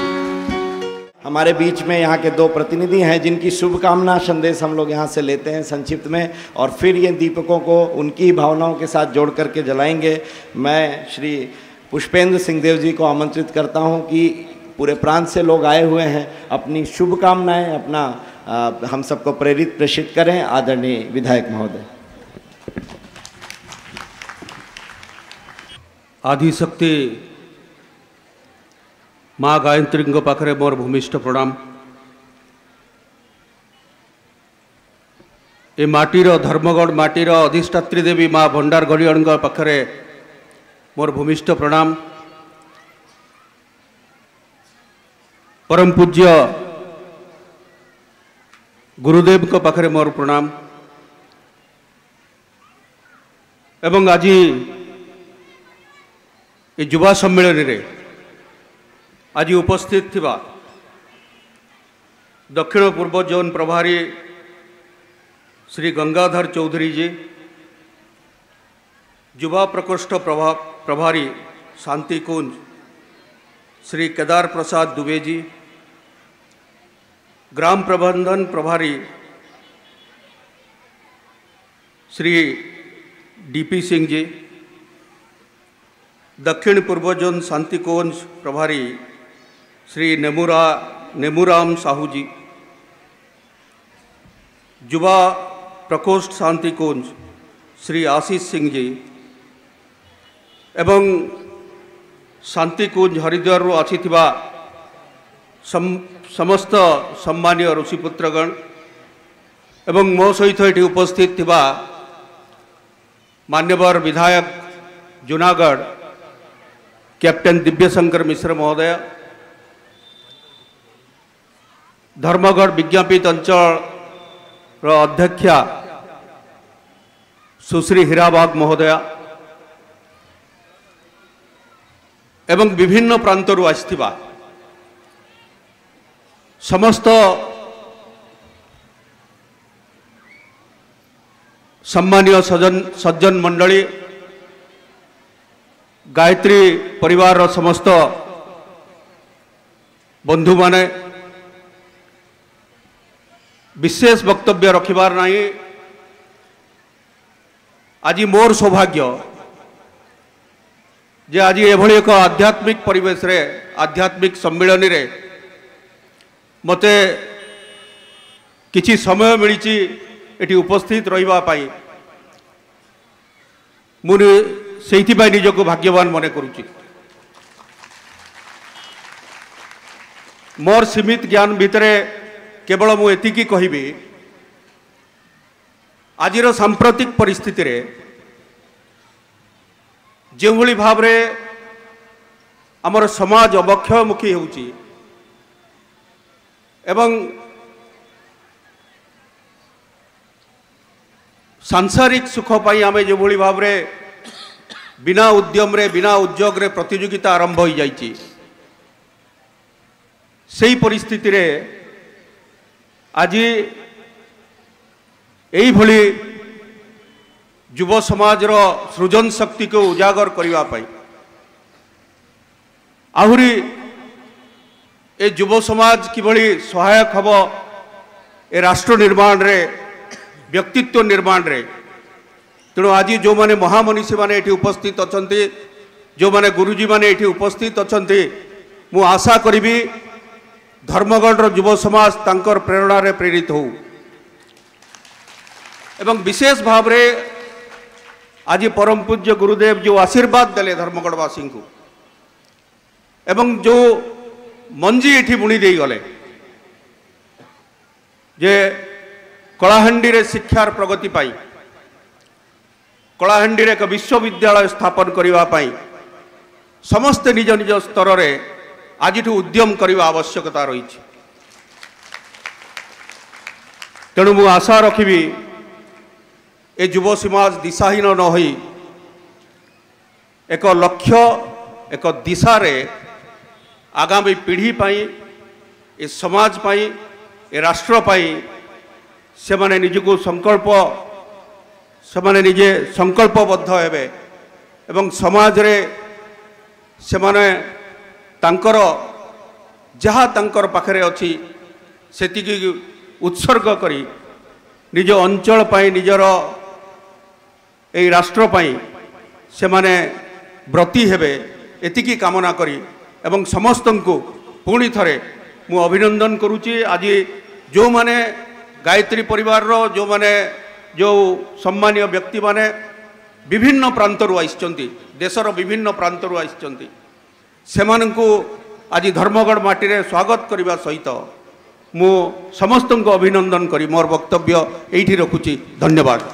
हमारे बीच में यहाँ के 2 प्रतिनिधि हैं जिनकी शुभकामना संदेश हम लोग यहाँ से लेते हैं संक्षिप्त में, और फिर ये दीपकों को उनकी भावनाओं के साथ जोड़ करके जलाएंगे। मैं श्री पुष्पेंद्र सिंह देव जी को आमंत्रित करता हूँ कि पूरे प्रांत से लोग आए हुए हैं, अपनी शुभकामनाएं अपना हम सबको प्रेरित प्रेषित करें। आदरणीय विधायक महोदय। आदिशक्ति माँ गायत्री पाखे मोर भूमिष्ठ प्रणाम। ए माटीर धर्मगढ़ माटीर अधिष्ठात्री देवी माँ भंडार गलियण पाखे मोर भूमिष्ठ प्रणाम। परम पूज्य गुरुदेव को पाखे मोर प्रणाम। एवं आज ये युवा सम्मेलन रे आज उपस्थित थिबा दक्षिण पूर्व जोन प्रभारी श्री गंगाधर चौधरी जी, युवा प्रकोष्ठ प्रभारी शांति कुंज श्री केदार प्रसाद दुबे जी, ग्राम प्रबंधन प्रभारी श्री डीपी सिंह जी, दक्षिण पूर्व जोन शांतिकुंज प्रभारी श्री नेमुराम साहू जी, युवा प्रकोष्ठ शांतिकुंज श्री आशीष सिंह जी एवं शांतिकुंज हरिद्वार आसीथिबा समस्त सम्मानीय ऋषिपुत्रगण एवं मो सहित ये उपस्थित थिबा मान्यवर विधायक जूनागढ़ कैप्टेन दिव्यशंकर मिश्र महोदय, धर्मगढ़ विज्ञापित अंचल अध्यक्षा सुश्री हीराबाग महोदया एवं विभिन्न प्रांतरू आसिथिबा समस्त सम्मानीय सज्जन मंडली, गायत्री परिवार समस्त बंधु माने, विशेष वक्तव्य रखिबार नहीं। आज मोर सौभाग्य जे आज एभली एक आध्यात्मिक परिवेश रे, आध्यात्मिक सम्मिलनी रे मते किछि समय मिली एटी उपस्थित रहिबा पाई मुझे से निजक भाग्यवान मन करुच्ची। मोर सीमित ज्ञान भितर केवल मुझे कहबी आजिर सांप्रतिक परिस्थिति रे जो भली भाव रे आमर समाज अवक्षयमुखी होउची एवं सांसारिक सुख पाई आमे जो भली भाव रे बिना उद्यम रे बिना उद्योग रे प्रतियोगिता आरंभ हो जाइची, सेही परिस्थिति रे आज एही भली युव समाज रो सृजन शक्ति को उजागर करिवा पाई आहुरी ए युव समाज किभली सहायक हब ए राष्ट्र निर्माण रे, व्यक्तित्व निर्माण रे। तेणु आज जो माने महामनीषी माने एठी उपस्थित अछंती, जो माने गुरुजी माने एठी उपस्थित अछंती, मु आशा करिबी धर्मगढ़ रो युव समाज तांकर प्रेरणा रे प्रेरित हो एवं विशेष भाव रे आज परम पूज्य गुरुदेव जो आशीर्वाद देले धर्मगढ़वासी को एवं जो मंजी एठी बुणी देई गले जे कलाहांडी रे शिक्षार प्रगति पाई कलाहांडी रे एक विश्वविद्यालय स्थापन करिवा पाई समस्त निज निज स्तर रे आज उद्यम करने आवश्यकता रही। तेणु मु आशा रखी ए युव समाज दिशाहीन न होई एक लक्ष्य एक दिशा रे आगामी पीढ़ी पाई ए समाज पाई ए राष्ट्र पाई से माने निजको संकल्प से माने निजे संकल्पबद्ध हेबे एवं समाज रे से माने तांकर जहाँ तांकर पाखरे अच्छी सेतिकी उत्सर्ग करी निज अंचल पाई निजर ए राष्ट्र पाई से माने व्रती हेबे एतिकी कामना करी एवं समस्त को पुणी थरे मु अभिनंदन करुच्ची। आज जो माने गायत्री परिवार रो जो माने जो सम्मानीय व्यक्ति माने विभिन्न प्रांतरू आइछंती, देशर विभिन्न प्रांतरू आइछंती, सेमानंकु आज धर्मगढ़ माटी रे स्वागत करने सहित मु समस्त को अभिनंदन करी मोर वक्तव्य एठी रखुची। धन्यवाद।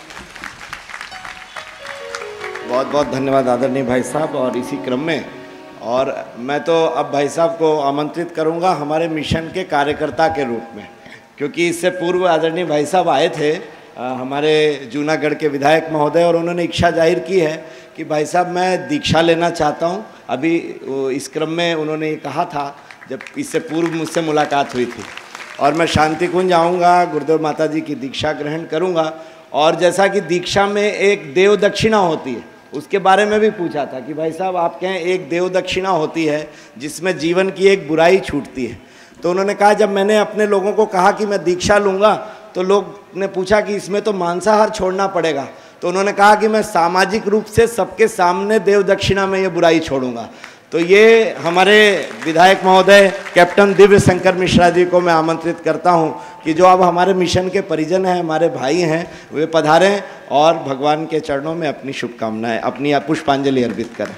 बहुत बहुत धन्यवाद आदरणीय भाई साहब। और इसी क्रम में और मैं तो अब भाई साहब को आमंत्रित करूंगा हमारे मिशन के कार्यकर्ता के रूप में, क्योंकि इससे पूर्व आदरणीय भाई साहब आए थे हमारे जूनागढ़ के विधायक महोदय, और उन्होंने इच्छा जाहिर की है कि भाई साहब मैं दीक्षा लेना चाहता हूं। अभी इस क्रम में उन्होंने ये कहा था जब इससे पूर्व मुझसे मुलाकात हुई थी, और मैं शांति कुंज आऊँगा, गुरुदेव माता जी की दीक्षा ग्रहण करूँगा। और जैसा कि दीक्षा में एक देव दक्षिणा होती है उसके बारे में भी पूछा था कि भाई साहब आप कहें एक देव दक्षिणा होती है जिसमें जीवन की एक बुराई छूटती है। तो उन्होंने कहा जब मैंने अपने लोगों को कहा कि मैं दीक्षा लूँगा तो लोग ने पूछा कि इसमें तो मांसाहार छोड़ना पड़ेगा। तो तो उन्होंने कहा कि मैं सामाजिक रूप से सबके सामने देव दक्षिणा में ये बुराई छोड़ूंगा। तो ये हमारे विधायक महोदय कैप्टन दिव्य शंकर मिश्रा जी को मैं आमंत्रित करता हूं कि जो अब हमारे मिशन के परिजन हैं, हमारे भाई हैं, वे पधारें और भगवान के चरणों में अपनी शुभकामनाएं, अपनी पुष्पांजलि अर्पित करें।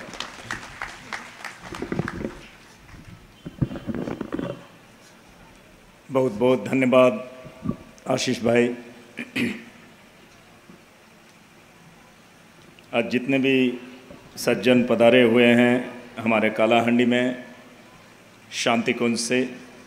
बहुत बहुत धन्यवाद आशीष भाई। आज जितने भी सज्जन पधारे हुए हैं हमारे कालाहांडी में शांति कुंज से,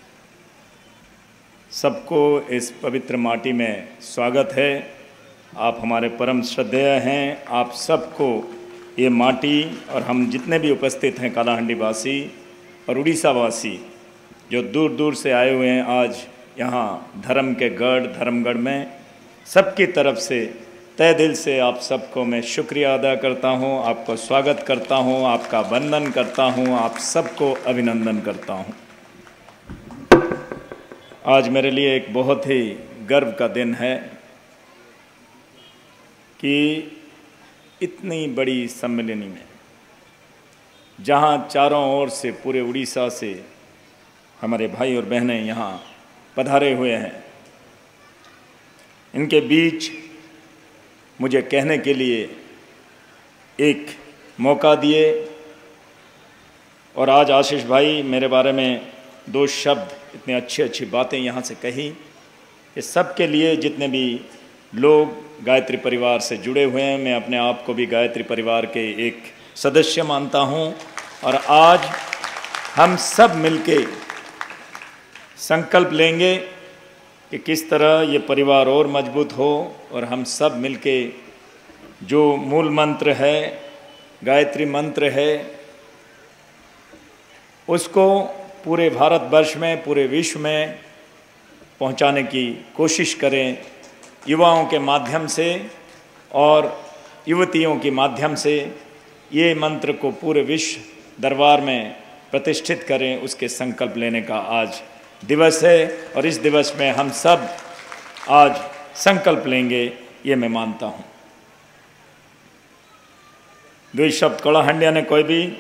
सबको इस पवित्र माटी में स्वागत है। आप हमारे परम श्रद्धेय हैं। आप सबको ये माटी और हम जितने भी उपस्थित हैं कालाहांडी वासी और उड़ीसा वासी जो दूर दूर से आए हुए हैं आज यहाँ धर्म के गढ़ धर्मगढ़ में, सबकी तरफ से तहे दिल से आप सबको मैं शुक्रिया अदा करता हूँ, आपको स्वागत करता हूँ, आपका वंदन करता हूँ, आप सबको अभिनंदन करता हूँ। आज मेरे लिए एक बहुत ही गर्व का दिन है कि इतनी बड़ी सम्मेलनी में जहाँ चारों ओर से पूरे उड़ीसा से हमारे भाई और बहनें यहाँ पधारे हुए हैं, इनके बीच मुझे कहने के लिए एक मौका दिए। और आज आशीष भाई मेरे बारे में दो शब्द इतनी अच्छी अच्छी बातें यहाँ से कही कि सबके लिए जितने भी लोग गायत्री परिवार से जुड़े हुए हैं, मैं अपने आप को भी गायत्री परिवार के एक सदस्य मानता हूँ। और आज हम सब मिलके संकल्प लेंगे कि किस तरह ये परिवार और मजबूत हो और हम सब मिलके जो मूल मंत्र है, गायत्री मंत्र है, उसको पूरे भारतवर्ष में, पूरे विश्व में पहुंचाने की कोशिश करें, युवाओं के माध्यम से और युवतियों के माध्यम से ये मंत्र को पूरे विश्व दरबार में प्रतिष्ठित करें। उसके संकल्प लेने का आज दिवस है और इस दिवस में हम सब आज संकल्प लेंगे, ये मैं मानता हूँ। दुई शब्द कलाहांडिया ने कोई भी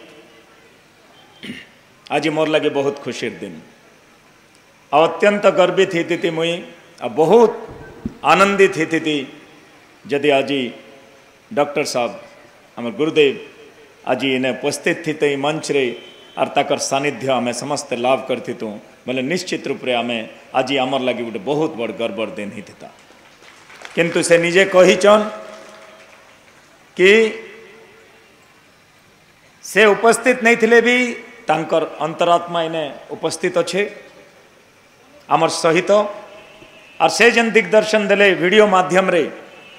आज मोर लगे बहुत खुशीर दिन और अत्यंत गर्वित ही थी मुई और बहुत आनंदित ही थी जदि आज डॉक्टर साहब हमारे गुरुदेव आज इन्हें उपस्थित थी तो मंच रे और ताकर सानिध्य आम समस्ते लाभ करती तो बोले निश्चित रूप से आम आज आमर लगे गोटे बहुत बड़ गर्वर दिन ही था। किंतु से निजे कहीचन कि से उपस्थित नहीं थिले भी तांकर अंतरात्मा इने उपस्थित अच्छे आमर सहित और से जन दिग्दर्शन देले वीडियो माध्यम रे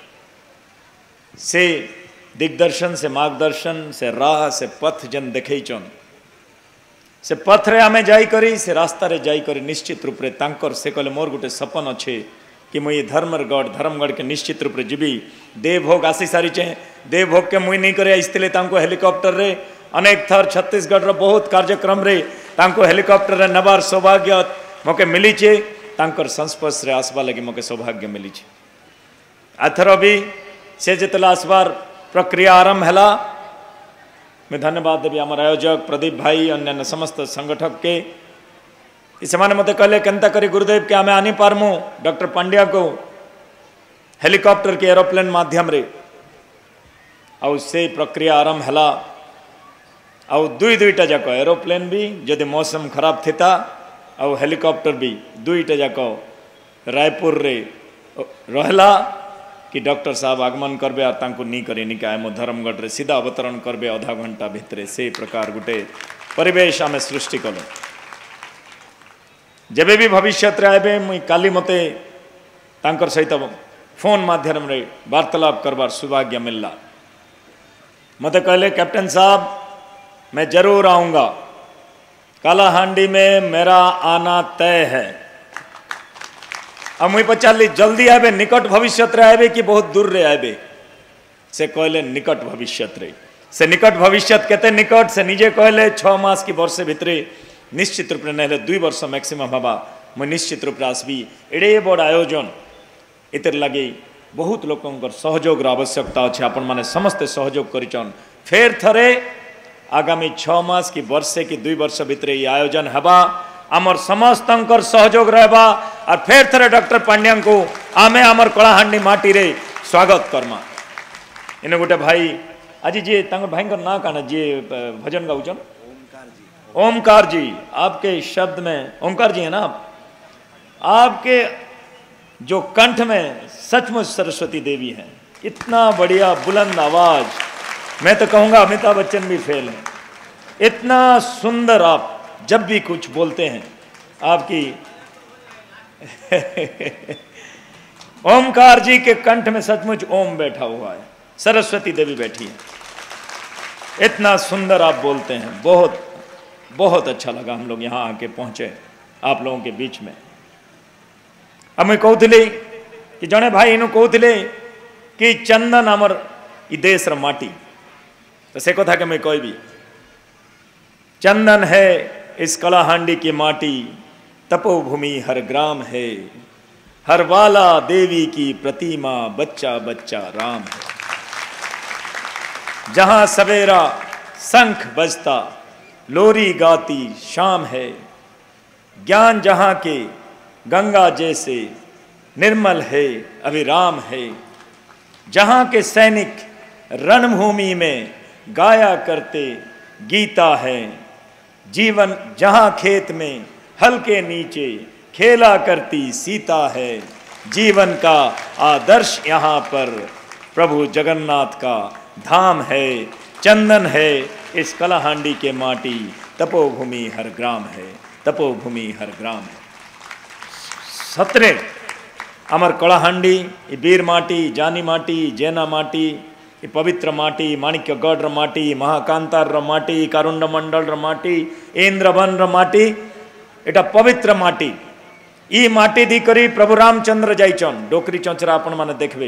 से दिग्दर्शन से मार्गदर्शन से राह से पथ जन देखैचन से पथ रे आमे जाई करी से रास्ता रे जाई करी निश्चित रूप रे तांकर से कहले मोर गोटे सपन अच्छे कि मुई धर्मगढ़ के निश्चित रूप रे जीवी। देवभोग आसी सारी चे देवभोग के मुई नहीं करे आइस्तिले तांको हेलिकॉप्टर रे अनेक थर छत्तीसगढ़ रो बहुत कार्यक्रम रे तांको हेलिकॉप्टर रे नबार सौभाग्य मोके मिली चे, तांकर संस्पर्श रे आसबा लगी मोके सौभाग्य मिली चे। आथर भी से जितला आसबार प्रक्रिया आरंभ हैला मैं धन्यवाद देवी आम आयोजक प्रदीप भाई अन्य समस्त संगठक के से मत कहले केन्ता करी गुरुदेव के आम आनी पारमु डॉक्टर पांड्या को हेलिकॉप्टर के एरोप्लेन माध्यम रे आउ से प्रक्रिया आरंभ हैला आउ दुईटा जाक एरोप्लेन भी जदि मौसम खराब थिता आउ हेलिकॉप्टर भी दुईटा जाक रायपुर रे रहला कि डॉक्टर साहब आगमन करबे और तांको नी करे निकाय मो धर्मगढ़ रे सीधा अवतरण करबे आधा घंटा भितरे से प्रकार गुटे परिवेश आमे सृष्टि कलो। जेबे भी भविष्य आए मुई काली मते तांकर सहित फोन माध्यम रे वार्तालाप करबार सौभाग्य मिलला। मते कहले कैप्टन साहब मैं जरूर आऊँगा, कालाहांडी में मेरा आना तय है। अब मुई पचाली जल्दी आबे निकट भविष्य आबे कि बहुत दूर रे आबे से कहले निकट भविष्य रे से निकट भविष्य केते निकट से निजे कहले 6 मास की वर्ष भितरे निश्चित रूप से 2 वर्ष मैक्सिमम हवा मुई निश्चित रूप से आसबी एड़े बड़ आयोजन इतर लगे बहुत लोकंकर सहयोग आवश्यकता अच्छे आपण माने समस्ते सहयोग करिचन फेर थरे आगामी 6 मास की वर्षे की 2 वर्ष भितर ये आयोजन हबा आमर समस्तंकर सहयोग रहबा और फेर थरे डॉक्टर पांड्या को आमे आमर कलाहांडी माटी रे स्वागत करमा इने गोटे भाई आज जी तांगर भाई का ना काना जी भजन गाउचन ओमकार जी आपके शब्द में ओमकार जी है ना आपके जो कंठ में सचमुच सरस्वती देवी हैं इतना बढ़िया बुलंद आवाज मैं तो कहूंगा अमिताभ बच्चन भी फेल है इतना सुंदर आप जब भी कुछ बोलते हैं आपकी ओमकार जी के कंठ में सचमुच ओम बैठा हुआ है सरस्वती देवी बैठी है इतना सुंदर आप बोलते हैं बहुत बहुत अच्छा लगा हम लोग यहाँ आके पहुंचे आप लोगों के बीच में अब मैं कहूली कि जड़े भाई इन कहते कि चंदन आमर इ देश र माटी तो से कथा के मैं कहबी चंदन है इस कलाहांडी की माटी तपोभूमि हर ग्राम है हर वाला देवी की प्रतिमा बच्चा बच्चा राम है जहां सवेरा शंख बजता लोरी गाती शाम है ज्ञान जहां के गंगा जैसे निर्मल है अविराम है जहां के सैनिक रणभूमि में गाया करते गीता है जीवन जहां खेत में हल के नीचे खेला करती सीता है जीवन का आदर्श यहाँ पर प्रभु जगन्नाथ का धाम है चंदन है इस कलाहांडी के माटी तपोभूमि हर ग्राम है तपोभूमि हर ग्राम है सतरे अमर कलाहांडी बीर माटी जानी माटी जैना माटी पवित्र माटी माणिक्यगढ़ र माटी महाकांतार र माटी कारुंड मंडल र माटी इंद्रवन र माटी एटा पवित्र माटी ई माटी दी करी प्रभु रामचंद्र जाइचन डोकरी चंचरा अपन माने देखबे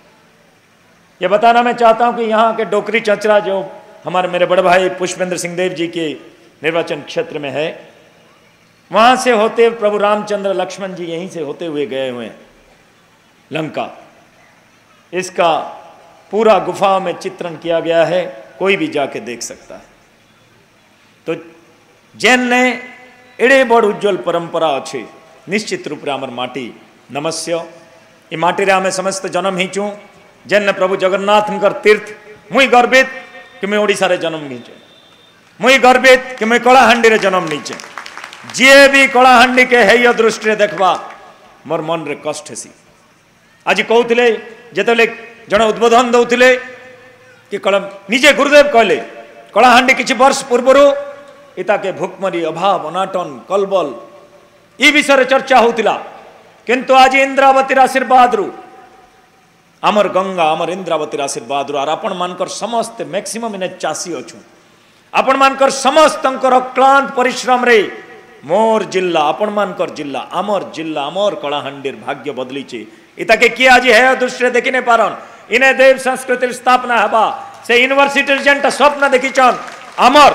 ये बताना मैं चाहता हूं कि यहाँ के डोकरी चंचरा जो हमारे मेरे बड़े भाई पुष्पेंद्र सिंह देव जी के निर्वाचन क्षेत्र में है वहां से होते प्रभु रामचंद्र लक्ष्मण जी यहीं से होते हुए गए हुए हैं लंका इसका पूरा गुफा में चित्रण किया गया है कोई भी जाके देख सकता है तो जैन ने एड़े बड़ उज्जवल परंपरा अच्छे निश्चित रूप से आमर माटी नमस्य ये माटी रे आमे समस्त जन्म हीचू जैन ने प्रभु जगन्नाथ तीर्थ मुई गर्वित कि मैं ओडिशा रे जन्म नीचे मुई गर्वित कि मैं कलाहांडी रे जन्म नीचे जी भी कलाहांडी के हेय दृष्टि देखबा मोर मन रे कष्ट सी आज कहते जिते जड़े उद्बोधन दौले कि निजे गुरुदेव कहले कलाहांडी किछि वर्ष पूर्वर इताके भुखमरी अभाव अनाटन कलबल ई विषय चर्चा होतिला किंतु आज इंद्रावती आशीर्वाद रु आमर गंगा आमर इंद्रावती आशीर्वाद रु आपण मानकर समस्त मैक्सिमम इने चासी अच्छु आपण मानकर समस्त अक्लांत परिश्रम रे मोर जिल्ला आपण मानकर जिल्ला आमर कलाहांडीर भाग्य बदलीचे इताके किए आज है दृष्टि देखी नहीं पारन इन्हें देव संस्कृति स्थापना हवा से यूनिवर्सिटी जेंटा स्वप्न देखीचन आमर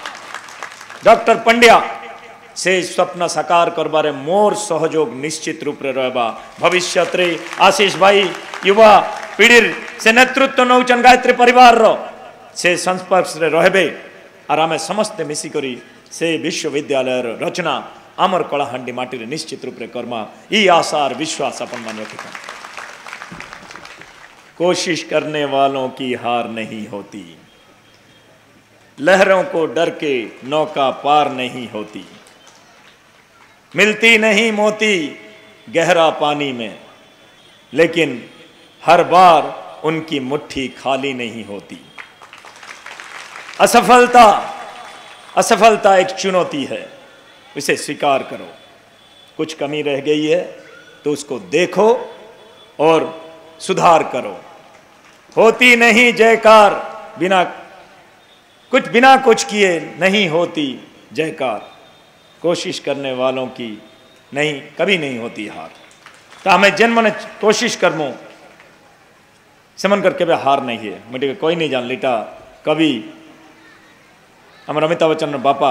डॉक्टर पंड्या से स्वप्न साकार करबारे मोर सहयोग निश्चित रूप रे रहबा भविष्य रे आशीष भाई युवा पीढ़ी से नेतृत्व नौचन गायत्री परिवार रो से संस्पर्श रे रहबे और आमे समस्त मिसी करी से विश्वविद्यालय रचना आमर कलाहांडी माटी रे निश्चित रूप रे कर्मा ई आशा और विश्वास अपन मन रखता कोशिश करने वालों की हार नहीं होती लहरों को डर के नौका पार नहीं होती मिलती नहीं मोती गहरा पानी में लेकिन हर बार उनकी मुट्ठी खाली नहीं होती असफलता एक चुनौती है इसे स्वीकार करो कुछ कमी रह गई है तो उसको देखो और सुधार करो होती नहीं जयकार बिना कुछ किए नहीं होती जयकार कोशिश करने वालों की नहीं कभी नहीं होती हार तो हमें जन्म ने कोशिश करमो समन करके भी हार नहीं है मुझे कोई नहीं जान लीटा कभी हमारा अमिताभ बच्चन बापा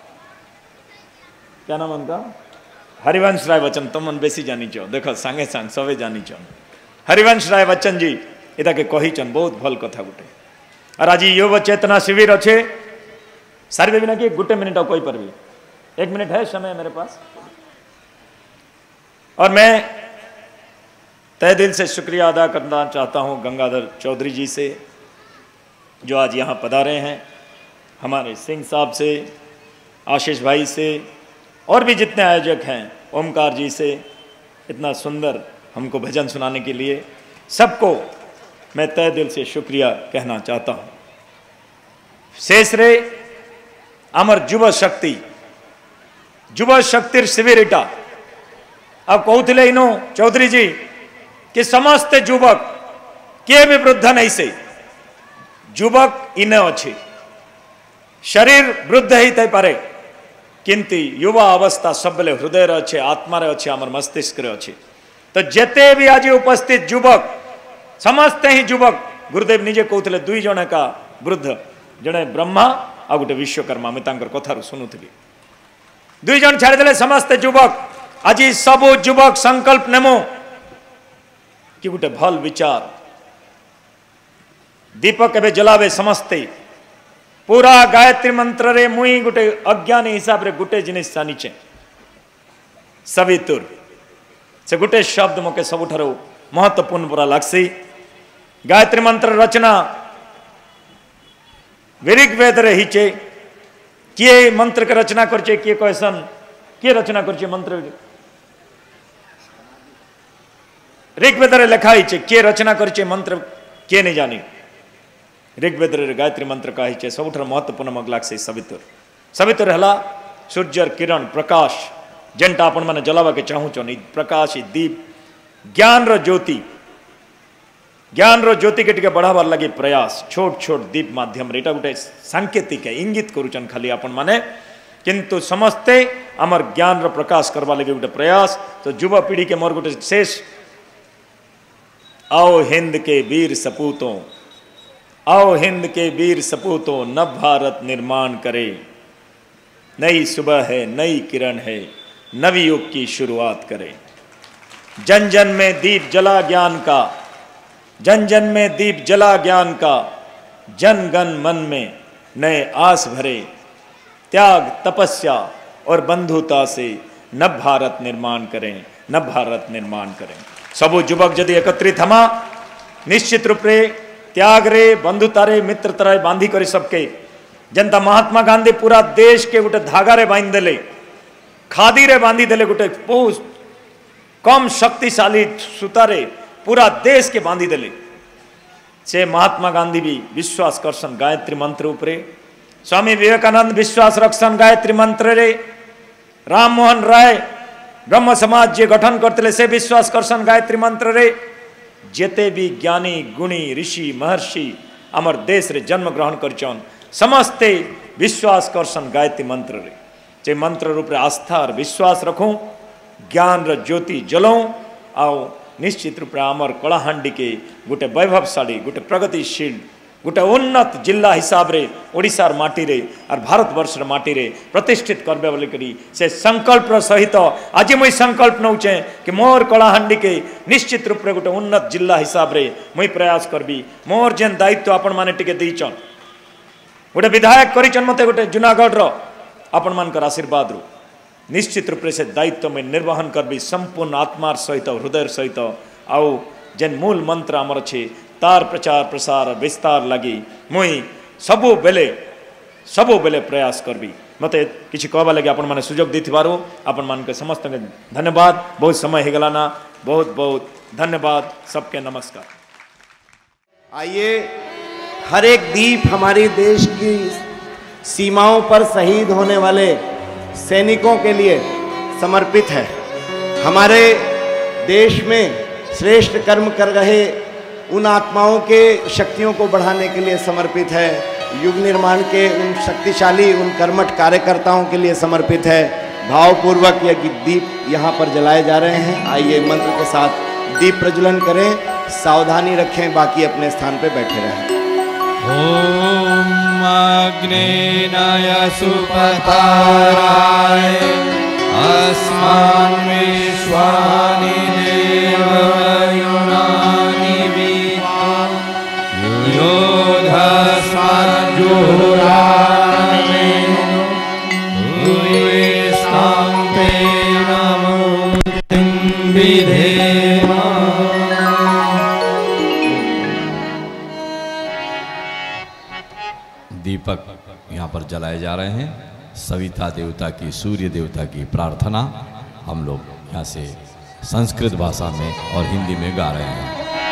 क्या नाम उनका हरिवंश राय बच्चन तुम मन बेसी जानी चो देखो सांगे सांग सवे जानी चो हरिवंश राय बच्चन जी इता के कहीचन बहुत भल कथा गुटे। और आज युव चेतना शिविर अच्छे सारी देवी ना कि गोटे मिनिट कही पार्बी, 1 मिनट है समय मेरे पास। और मैं तहे दिल से शुक्रिया अदा करना चाहता हूं गंगाधर चौधरी जी से जो आज यहाँ पधारे हैं, हमारे सिंह साहब से, आशीष भाई से, और भी जितने आयोजक हैं, ओमकार जी से, इतना सुंदर हमको भजन सुनाने के लिए सबको मैं तहे दिल से शुक्रिया कहना चाहता हूँ। शेषरे आमर युवा शक्ति शिविर इटा अब कहते इनो चौधरी जी कि समस्त युवक किए भी वृद्ध नहीं से युवक इने अच्छे शरीर वृद्ध ही थे पारे किंतु युवा अवस्था सब बेले हृदय अच्छे, आत्मा अच्छे, आमर मस्तिष्क अच्छे। तो जेते भी आज उपस्थित युवक समस्ते ही युवक गुरुदेव निजे कहते 2 जन का वृद्ध, जड़े ब्रह्मा आ गोटे विश्वकर्मा, मैं कथार शुणुली 2 जन छाड़देले समस्ते युवक। आज सब युवक संकल्प नेमो कि गोटे भल विचार दीपक एवं जलावे समस्ते पूरा गायत्री मंत्र रे मुई गोटे अज्ञानी हिसाब रे गोटे जिनिस जानिचे सवितुर से गोटे शब्द मोके सबुठारो महत्वपूर्ण पूरा लागसी। गायत्री मंत्र रचना ऋग्वेद रे हिचे किए मंत्र के रचना करचे, किए कहसन किए रचना करचे मंत्र ऋग्वेद रे लिखा हिचे, किए रचना करचे मंत्र किए नहीं जानी। ऋग्वेद रे गायत्री मंत्र का हिचे सबुठारो महत्वपूर्ण मग लागसी सवितुर। सवितुर हला सूर्यर किरण प्रकाश जेंटा आपण माने जलावा के चाहू छो, प्रकाश दीप ज्ञान रो ज्योति, ज्ञान रो ज्योति के टिके बढ़ावार लगे प्रयास छोट छोट दीप माध्यम रे गोटे सांकेतिक है इंगित करूचन खाली आपण माने, किंतु समस्ते आमर ज्ञान रो प्रकाश करवा लगे गोटे प्रयास। तो युवा पीढ़ी के मोर गोटे शेष आओ हिंद के वीर सपूतों, आओ हिंद के वीर सपूतों नव भारत निर्माण करे। नई सुबह है, नई किरण है, नवी युग की शुरुआत करें। जन जन में दीप जला ज्ञान का, जन जन में दीप जला ज्ञान का, जन गण मन में नए आस भरे। त्याग तपस्या और बंधुता से नव भारत निर्माण करें, नव भारत निर्माण करें। सबो युवक यदि एकत्रित हमा निश्चित रूप रे त्याग रे बंधुता रे मित्रता रे बांधी कर सबके जनता महात्मा गांधी पूरा देश के गोटे धागा रे बांध देले, खादी रे बांधी देले, गोटे बहुत कम शक्तिशाली सूतारे पूरा देश के बांधी देले। से महात्मा गांधी भी विश्वास करसन गायत्री मंत्र उपरे, स्वामी विवेकानंद विश्वास रखसन गायत्री मंत्र रे, राम मोहन राय ब्रह्म समाज जे गठन करते से विश्वास करसन गायत्री मंत्र रे। जेते भी ज्ञानी गुणी ऋषि महर्षि अमर देश रे जन्म ग्रहण करचन समस्ते विश्वास करसन गायत्री मंत्र रे। जे मंत्र रूप रे आस्था और विश्वास रखूं, ज्ञान र ज्योति जलाऊं, आओ निश्चित रूप रे आमर कलाहांडी के गोटे वैभवशाली गोटे प्रगतिशील गोटे उन्नत जिला हिसाब रे ओडिशार माटी रे और भारत वर्ष माटी रे प्रतिष्ठित करबे बोली करी से संकल्प सहित आज मुई संकल्प नौचे कि मोर कलाहांडी के निश्चित रूप रे गोटे उन्नत जिला हिसाब रे मुई प्रयास करबी। मोर जेन दायित्व आपण माने टिके देइचन, गोटे विधायक करिचन मते गोटे जूनागढ़ रो आपण मानकर आशीर्वाद रो निश्चित रूप से दायित्व में निर्वहन करबी संपूर्ण आत्मार सहित हृदय सहित। आउ जेन मूल मंत्र आमर अच्छे तार प्रचार प्रसार विस्तार लगी मुई सबु बेले प्रयास करबी। मते किछि कहबा लगे आपण माने सुजोग देथिबारो आपण मान के समस्त धन्यवाद। बहुत समय हो गला ना, बहुत बहुत धन्यवाद सबके नमस्कार। आइए, हर एक दीप हमारी देश की सीमाओं पर शहीद होने वाले सैनिकों के लिए समर्पित है। हमारे देश में श्रेष्ठ कर्म कर रहे उन आत्माओं के शक्तियों को बढ़ाने के लिए समर्पित है। युग निर्माण के उन शक्तिशाली उन कर्मठ कार्यकर्ताओं के लिए समर्पित है। भावपूर्वक ये दीप यहाँ पर जलाए जा रहे हैं। आइए मंत्र के साथ दीप प्रज्वलन करें, सावधानी रखें, बाकी अपने स्थान पर बैठे रहें। ओम अग्नेनाय सुपताराय अस्मान् विश्वानि देवयुना दीपक यहाँ पर जलाए जा रहे हैं। सविता देवता की, सूर्य देवता की प्रार्थना हम लोग यहाँ से संस्कृत भाषा में और हिंदी में गा रहे हैं।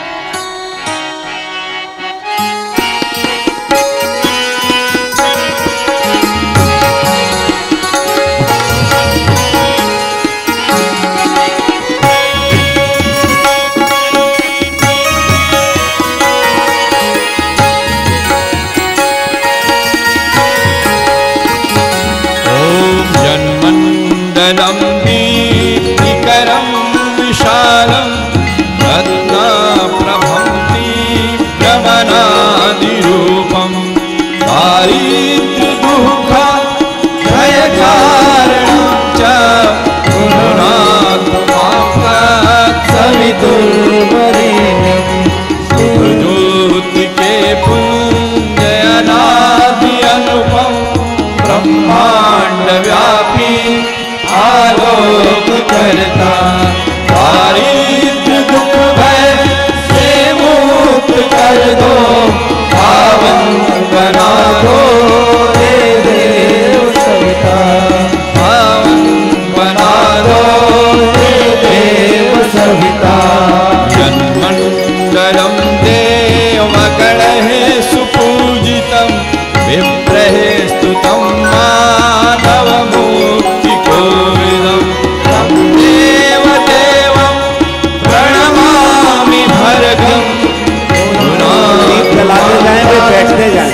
जन्मंडलम दीप्तिकरम विशालम रत्नप्रभं दीप्यमनादिरूपं दारिद्र्यदुःख भयकारणं च गुणात्मकत्सवितुर्वरेण्यं सुखज्योतिके पुञ्जयनादि अनुपम ब्रह्मांड व्यापी आलोक करता दारिद्र्य दुख भय से मुक्त कर दो, पावन बना दो हे देव सविता, पावन बना दो हे देव सविता। जन्मंडलम देवगणः सुपूजितं विप्रः स्तुतं माधव मुक्तिकोविदं तं देवदेवं प्रणमामि भर्गं। दीप जलाते जाएं वे बैठते जाएं,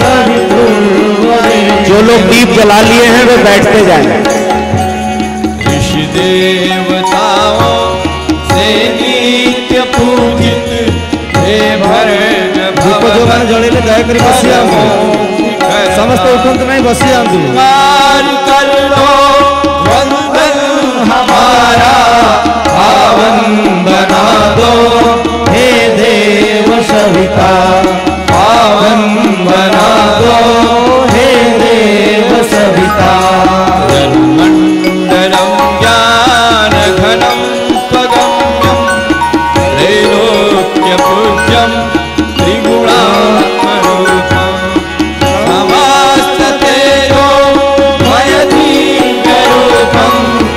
जो लोग दीप जला लिए हैं वे बैठते जाएं। ऋषि देवताओं से नित्य पूजित हे भरण दीप जो मैंने जड़ेले दयाकरी बसी आंतु समस्त उठंत नहीं बसी आंतु कर लो वंदन हमारा, पावन बना दो हे देव सविता, पावन बना दो हे देव सविता। जन्मंडलम ज्ञान घनम स्वगम्यम त्रैलोक्य पूज्यम त्रिगुणात्मरूपम समस्त तेजो मय दिव्यरूपम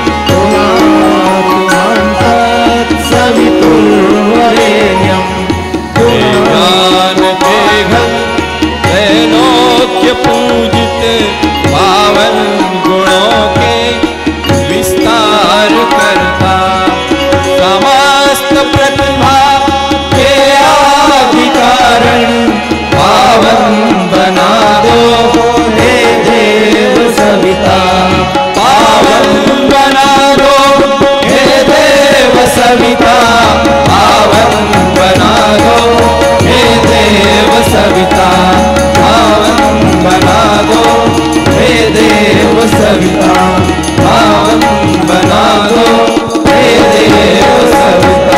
सवितुर्वरेण्यं ज्ञान के घन त्रैलोक्य पूजित पावन गुणों के विस्तार करता, समस्त प्रतिभा के आदि कारण पावन बना दो हे देव सविता, पावन बना दो हे देव सविता, पावन बना दो हे देव सविता, पावन बना दो हे देव सविता, पावन बना दो हे देव सविता।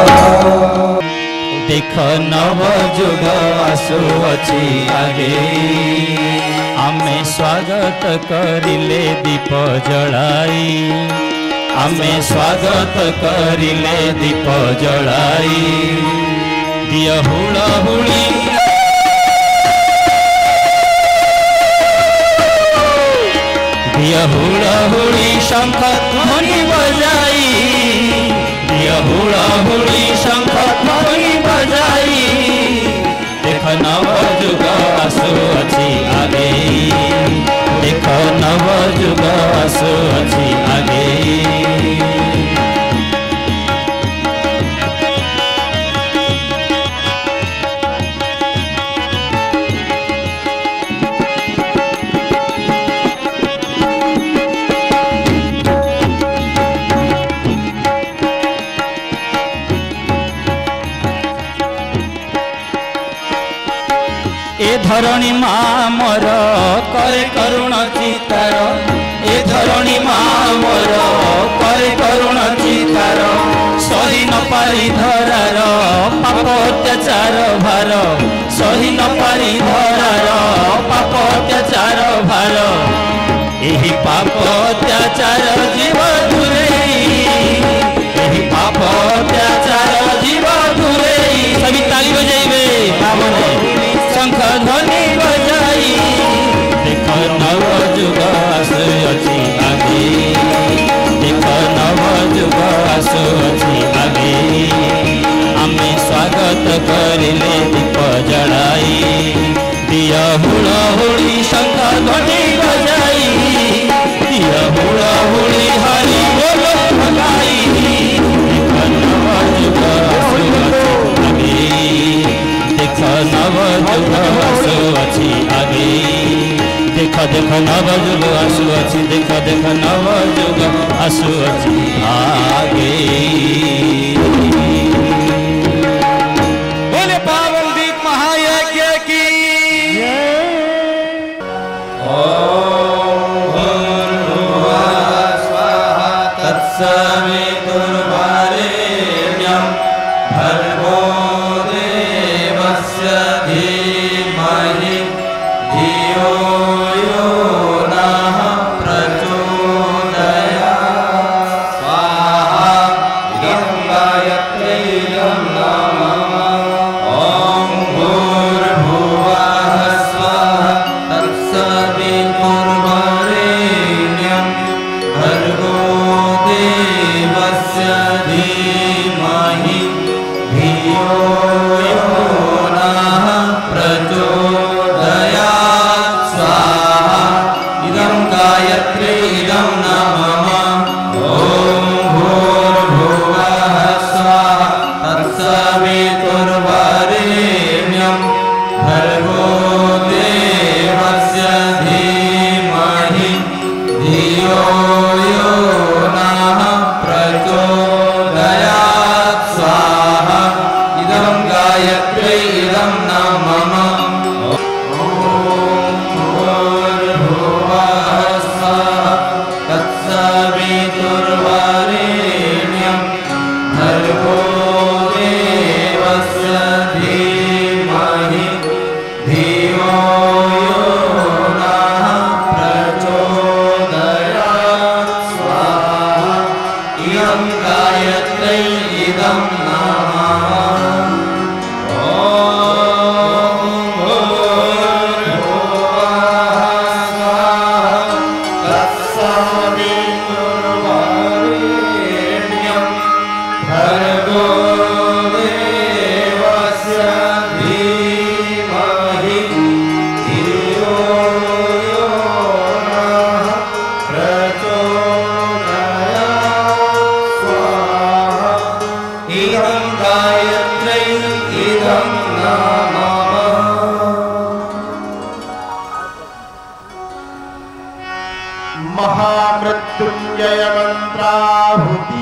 देख नव जुग आसुअछि आगे, आमे स्वागत करिले दीप जलाई, आमे स्वागत करिले दीप जलाई। दिय हुड़हुड़ी दिय हुड़हुड़ी शंख ध्वनि बजाई, दिय हुड़हुड़ी शंख ध्वनि बजाई। देख नव जुग आसुअछि आगे, देख नव जुग आसुअछि आगे। ए धरणी माँ मोर करे करुण चितार, ए धरणी माँ मोर करे करुण चितार। सही न पारी धरार पाप अत्याचार भार, सही न पारी धरार पाप अत्याचार भार। एही पाप अत्याचार जीव दूरेई, एही पाप अत्याचार जीव दूरेई। सभी ताली बजाइबे, शंख ध्वनि बजाई करिले दीप जड़ाई दिया हुड़ाहुड़ी शंख घंटी बजाई दिया हुड़ाहुड़ी हरि बोल भगाई देख नव जुग आसु अच्छी आगे देख देख नव जुग आसु अच्छी देख देख नव जुग आसु अच्छी आगे बोले पावन दीप महायज्ञ की ओम भूर्भुवः स्वः तत्सवितुर्वरेण्यं भर्गो देवस्य धीमहि धियो यो नः प्रचोदयात् स्वाहा इदं गायत्र्यै इदं नमः ॐ भूर्भुवः स्वः तत्सवितुर्वरेण्यं भर्गो देवस्य धीमहि धियो यो नः प्रचोदयात् स्वाहा इदं गायत्र्यै इदं नमः ॐ भूर्भुवः स्वः तत्सवितुर्वरेण्यं भर्गो देवस्य धीमहि धियो यो नः प्रचोदयात् स्वाहा इदं गायत्र्यै इदं नमः भूर्भुवः स्वः तत्सवितुर्वरेण्यं भर्गो देवस्य धीमहि धियो यो नः प्रचोदयात् स्वाहा इदं गायत्र्यै इदं नमः महामृत्युंजय मंत्राहुति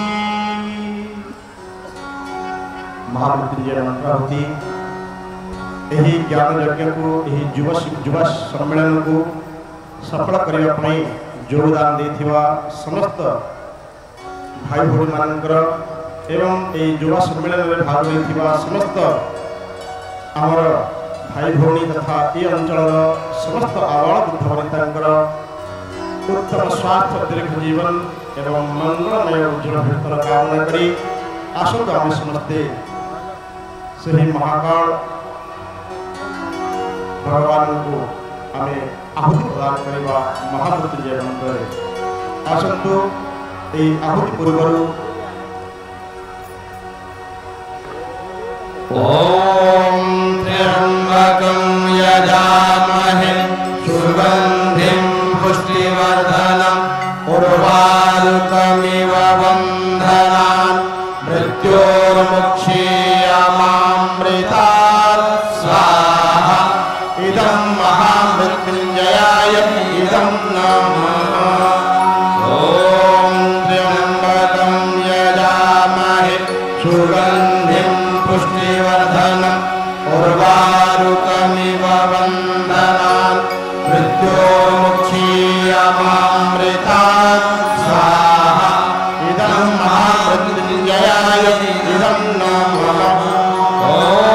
महामृत्युंजय मंत्राहुति यही ज्ञान यज्ञ को यही युवा सम्मेलन को सफल करने योगदान देथिबा समस्त भाई भौणी मानकर एवं ये युवा सम्मेलन में भाग लेथिबा समस्त आमर भाई भौणी तथा ये अंचल समस्त आवाल बुद्ध वनितांकर उत्तम स्वास्थ्य दीर्घ जीवन एवं मंगलमय उज्जवल भविष्य कामना करी आसंत आम समस्ते से महाकाल भगवान को आम आहुति प्रदान करवा महामृत्युंजय मंत्र आसतु ये आहुति पूर्व ओम त्र्यंबकं यजामहे सुगंधिं पुष्टिवर्धनम् उर्वारुकमिव बन्धनान् मृत्योर्मुक्षीयमामृतात् स्वाहा इदं महामृत्युंजयाय इदं नमः ॐ त्र्यंबकं यजामहे सुगंधिं पुष्टिवर्धनम् उर्वारुकमिव बन्धनान् मृत्योर्मुक्षीयमामृतात् स्वाहा इदं महामृत्युंजयाय इदं नमः ॐ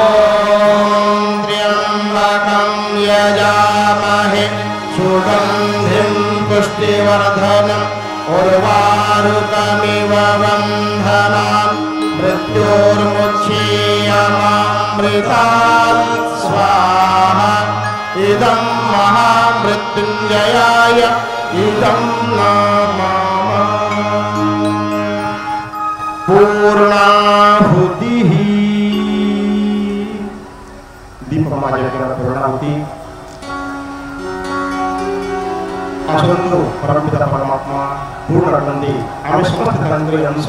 त्र्यंबकं यजामहे सुगंधिं पुष्टिवर्धनम् उर्वारुकमिव बन्धनान् मृत्योर्मुक्षीयमामृतात् स्वाहा इदं महामृत्युंजयाय इदं नमः पूर्णाहुतिः महायज्ञ पूर्णाहुति आसंतु परमपिता परमात्मा पूर्ण करते आम समस्त धर्मकारी अंश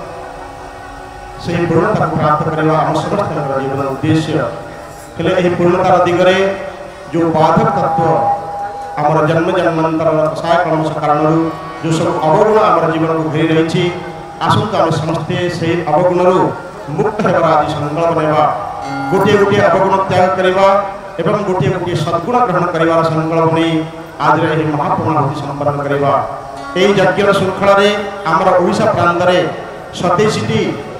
से पूर्णता को प्राप्त करने आम समस्त जीवन उद्देश्य हेले यही पूर्णतार दिगरे जो बाधक तत्व आमर जन्म जन्मांतर कषाय कलमश कारण जो सब अवगुण आम जीवन को घेरी रही आसंतु आम समस्ते से अवगुण मुक्त होगा आदि संकल्प नेवा गोटे गोटे अवगुण त्याग करवा एवं गोटे गोटे सद्गुण ग्रहण कर संकल्प नहीं आज महापूर्णाहुति संपन्न करवा यही यज्ञ श्रृंखला आमर ओडिशा प्रांत में 27टी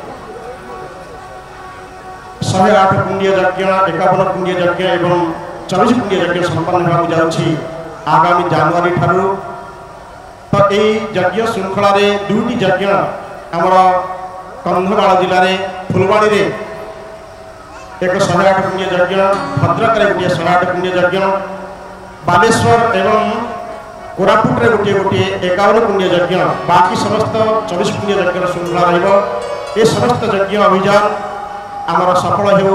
108 कुंडीय यज्ञ 51 कुंडीय यज्ञ एवं 24 कुंडीय यज्ञ संपन्न होगा जाउछि आगामी जनवरी ठारू तो यही यज्ञ श्रृंखला दुईटी यज्ञ आमर कंधमाल जिले में फुलवाड़ी रे एक 108 कुंडीय यज्ञ भद्रक रे गोटे 108 कुंडीय यज्ञ बालेश्वर एवं कोरापुट रे गोटे गोटे 51 कुंडीय यज्ञ बाकी समस्त 24 कुंडीय यज्ञ श्रृंखला रहिबो ए समस्त यज्ञ अभियान आमर सफल हो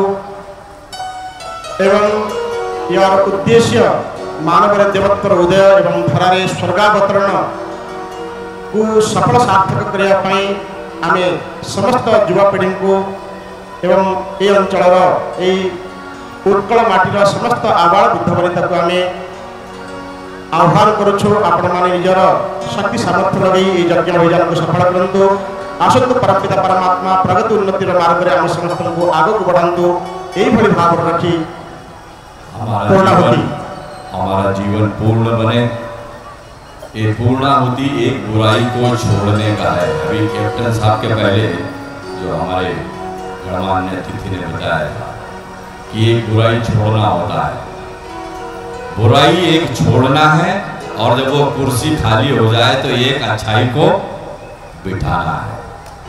एवं यार उद्देश्य मानव देवत्वर उदय एवं धरारे स्वर्गावतरण को सफल सार्थक करने आमे समस्त युवापीढ़ी को एवं ये अंचल उत्कल माटीर समस्त आबाल वृद्ध वनिता को आमे आह्वान करुछु आपण माने निजर शक्ति सामर्थ्य लगे यज्ञ अभियान को सफल करंतु आसंतु परमपिता परमात्मा प्रगति उन्नतिर मार्ग में आम समस्त को आगक बढ़ातु यही भाव रखी पूर्णाहुति हमारा जीवन पूर्ण बने। ये पूर्णाहुति एक बुराई को छोड़ने का है। अभी कैप्टन साहब के पहले जो हमारे गणमान्य अतिथि ने बताया था कि एक बुराई छोड़ना होता है। बुराई एक छोड़ना है और जब वो कुर्सी खाली हो जाए तो एक अच्छाई को बिठाना है।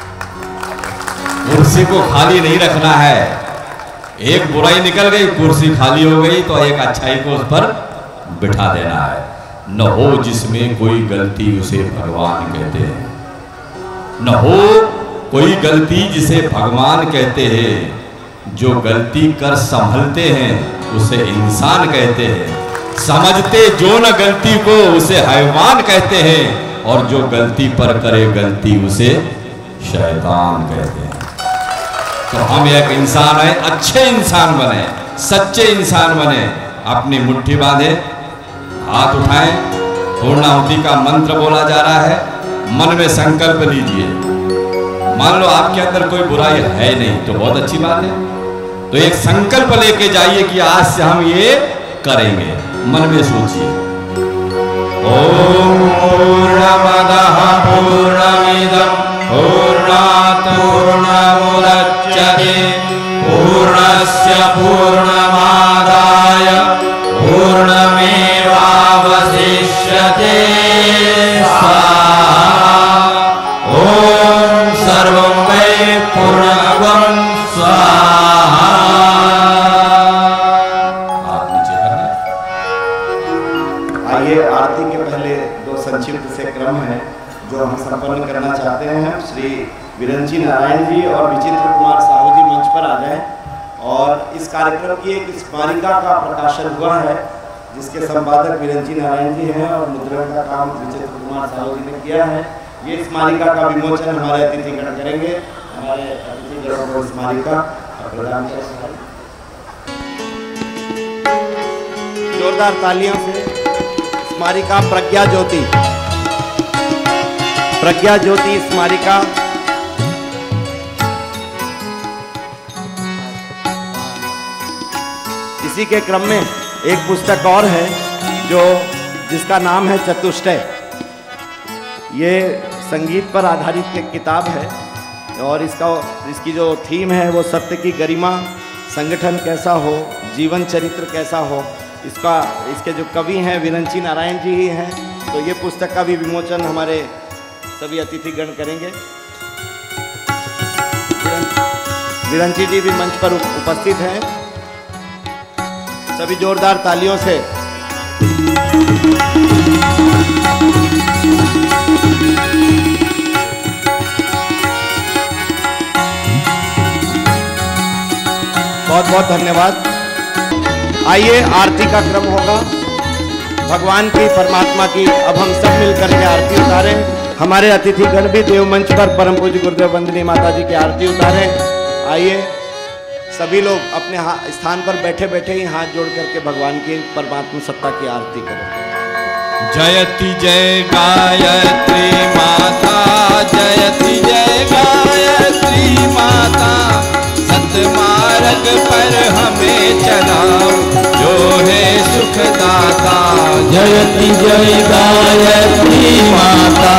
कुर्सी को खाली नहीं रखना है। एक बुराई निकल गई, कुर्सी खाली हो गई तो एक अच्छाई को उस पर बिठा देना है। न हो जिसमें कोई गलती उसे भगवान कहते हैं। न हो कोई गलती जिसे भगवान कहते हैं। जो गलती कर संभलते हैं उसे इंसान कहते हैं। समझते जो न गलती को उसे हैवान कहते हैं। और जो गलती पर करे गलती उसे शैतान कहते हैं। तो हम एक इंसान है, अच्छे इंसान बने, सच्चे इंसान बने। अपनी मुट्ठी बांधे, हाथ उठाएं, पूर्णाहुति का मंत्र बोला जा रहा है। मन में संकल्प लीजिए। मान लो आपके अंदर कोई बुराई है नहीं तो बहुत अच्छी बात है। तो एक संकल्प लेके जाइए कि आज से हम ये करेंगे। मन में सोचिए, ओम पूर्णमदः पूर्णमिदं पूर्णात् पूर्णमुदच्यते पूर्णस्य पूर्णमादाय पूर्णमेवावशिष्यते। ओम सर्वं वै पूर्णमं स्वाहा। आप नीचे करें। आइए आरती के पहले दो संक्षिप्त से क्रम है जो हम संपन्न करना चाहते हैं। श्री विरंची नारायण जी और विचित्र कुमार साहू जी मंच पर आ जाएं। और इस कार्यक्रम की एक स्मारिका का प्रकाशन हुआ है जिसके संपादक विरंची नारायण जी हैं और मुद्रण का काम विचित्र कुमार साहू जी ने किया है। ये स्मारिका का विमोचन हमारे अतिथिगण करेंगे। हमारे अतिथिगणों को स्मारिका प्रदान करें। जोरदार तालियों से स्मारिका प्रज्ञा ज्योति स्मारिका। इसी के क्रम में एक पुस्तक और है जिसका नाम है चतुष्टय। ये संगीत पर आधारित एक किताब है और इसकी जो थीम है वो सत्य की गरिमा, संगठन कैसा हो, जीवन चरित्र कैसा हो। इसके जो कवि हैं विरंची नारायण जी ही हैं। तो ये पुस्तक का भी विमोचन हमारे सभी अतिथिगण करेंगे। विरंची जी भी मंच पर उपस्थित हैं। सभी जोरदार तालियों से बहुत बहुत धन्यवाद। आइए आरती का क्रम होगा भगवान की परमात्मा की। अब हम सब मिलकर के आरती उतारें। हमारे अतिथिगण भी देव मंच पर परम पूज्य गुरुदेव वंदनीय माता जी की आरती उतारें। आइए सभी लोग अपने स्थान पर बैठे बैठे ही हाथ जोड़ करके भगवान की परमात्मा सत्ता की आरती करें। जयति जय गायत्री माता, जयति जय गायत्री माता, सतमार्ग पर हमें चलाओ जो है सुखदाता। जयति जय गायत्री माता,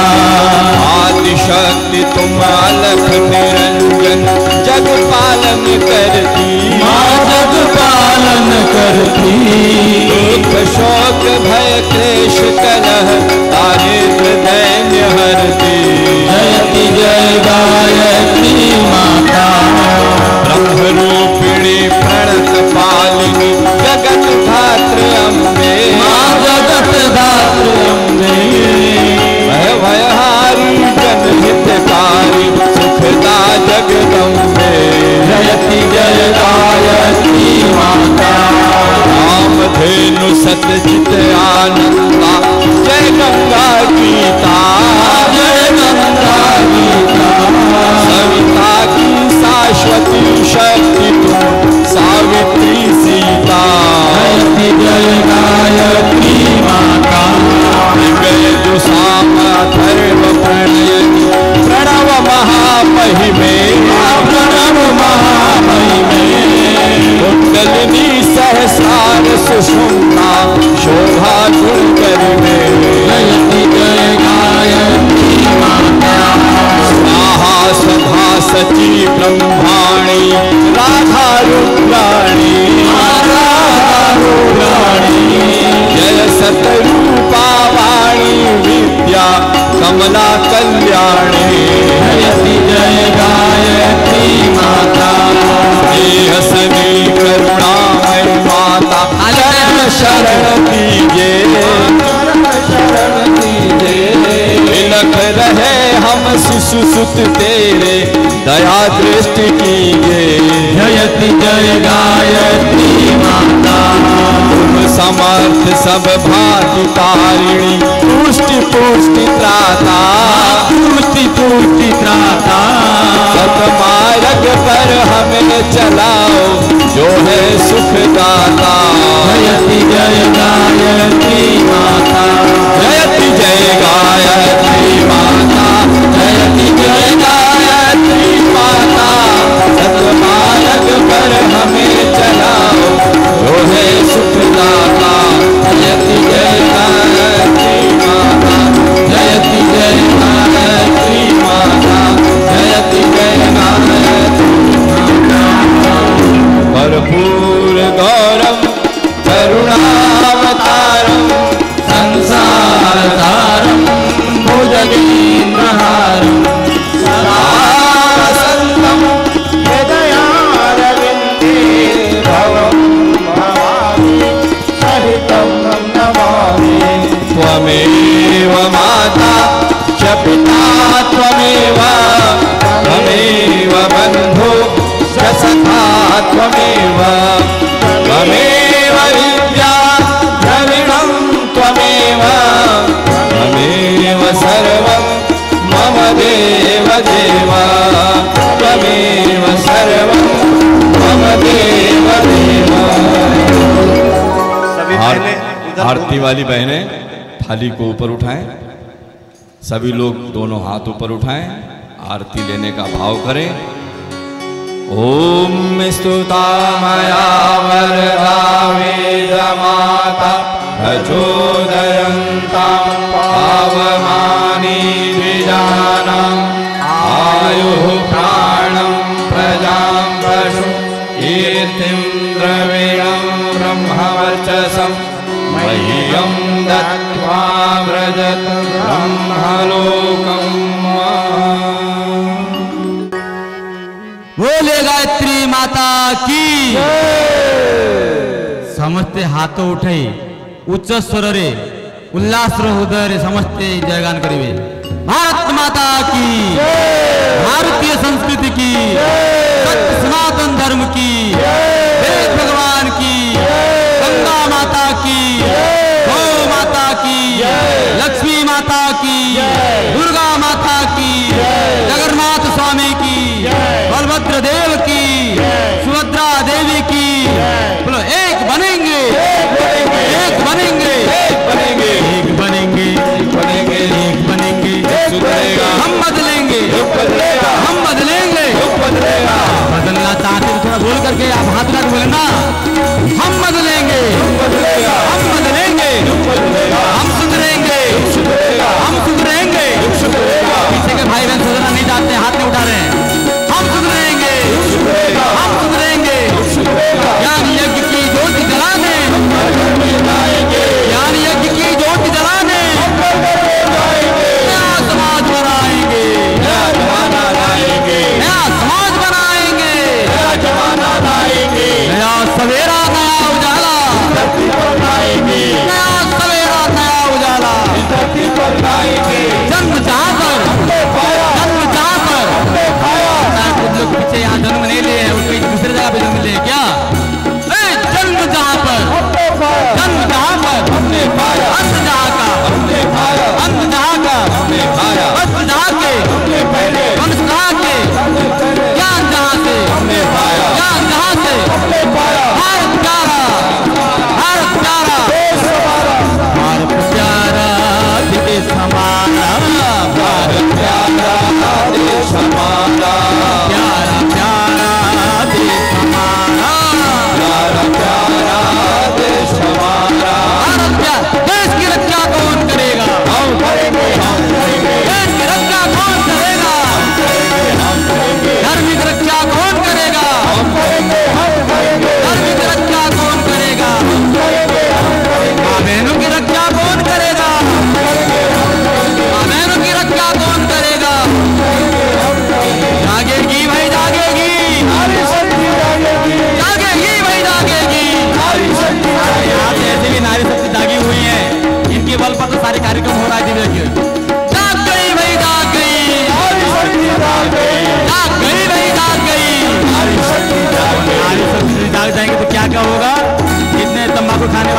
आदिशक्ति तुम अलख निरंजन, जग पालन करती माँ जग पालन करती। दुख शोक भय क्लेश कलह दारिद्र दैन्य हरती। जयति जय गायत्री माता, ब्रह्म रूपिणी प्रणत पालिनी, जगत धात्र अम्बे माँ जगत धात्र अम्बे। भय भयहारी जन हितकारी, सुखदा जगदम्बे। जयति जय गायत्री माता, रामधेनु सतजित आनंदा, जय गंगा गीता, जय गंगा गीता। सविता की शाश्वती शक्ति तुम सावित्री सीता। जयति जय गायत्री माता, दिव्य जो साम धर्म प्रणयनी, प्रणव महामहिमे, प्रणव महामहिमे। कुंडलिनी सहस्रार सुषुम्ना, शोभा गुणकर में। जयति जय गायत्री माता, स्वाहा स्वधा सची ब्रह्माणी, राधा रुद्राणी, राधा रुद्राणी। जय सतरूपा वाणी, विद्या कमला कल्याणी। जयति जय गायत्री माता, स्नेह सनी करुणामय माता, चरण शरण दीजिए, बिलख रहे हम शिशु सुत तेरे, दया दृष्टि कीजिए। जयति जय गायत्री माता, तुम समर्थ सब भांति तारिणी, पुष्टि पुष्टि त्राता, पुष्टि पुष्टि त्राता। सतमार्ग पर हमें चलाओ जो है सुखदाता। जयति जय गायत्री माता, जयति जय गायत्री माता, जयति जय गायत्री माता, सतमार्ग पर हमें चलाओ जो है सुखदाता। जयति जय गायत्री माता, जयति जय गायत्री माता, जयति जय गायत्री माता। भरपूर गौरव करुणावतारम, संसार तारम भुजगेन्द्रहारम। सदा वसन्तं हृदयारविन्दे, भवं भवामि सहितं नमामि। त्वमेव माता च पिता त्वमेव, त्वमेव बन्धु च सखा त्वमेव, त्वमेव विद्या द्रविणं त्वमेव, त्वमेव सर्वं मम देव देव, त्वमेव सर्वं मम देव देव। सभी बहनें आरती वाली बहनें थाली को ऊपर उठाएं। सभी लोग दोनों हाथ ऊपर उठाएं, आरती लेने का भाव करें। ओम स्तुता मया वरदा वेद माता, प्रचोदयन्तां पावमानि द्विजानाम्। आयुः प्राणं प्रजां पशु कीर्तिं द्रविणं ब्रह्मवर्चसं, मह्यं दत्त्वा व्रजत ब्रह्मलोकम्। बोले गायत्री माता की। समस्ते हाथ उठाई उच्च स्वर रे उल्लास हृदय रे समस्ते जयगान करिवे। भारत माता की, भारतीय संस्कृति की, सनातन धर्म की, वेद भगवान की,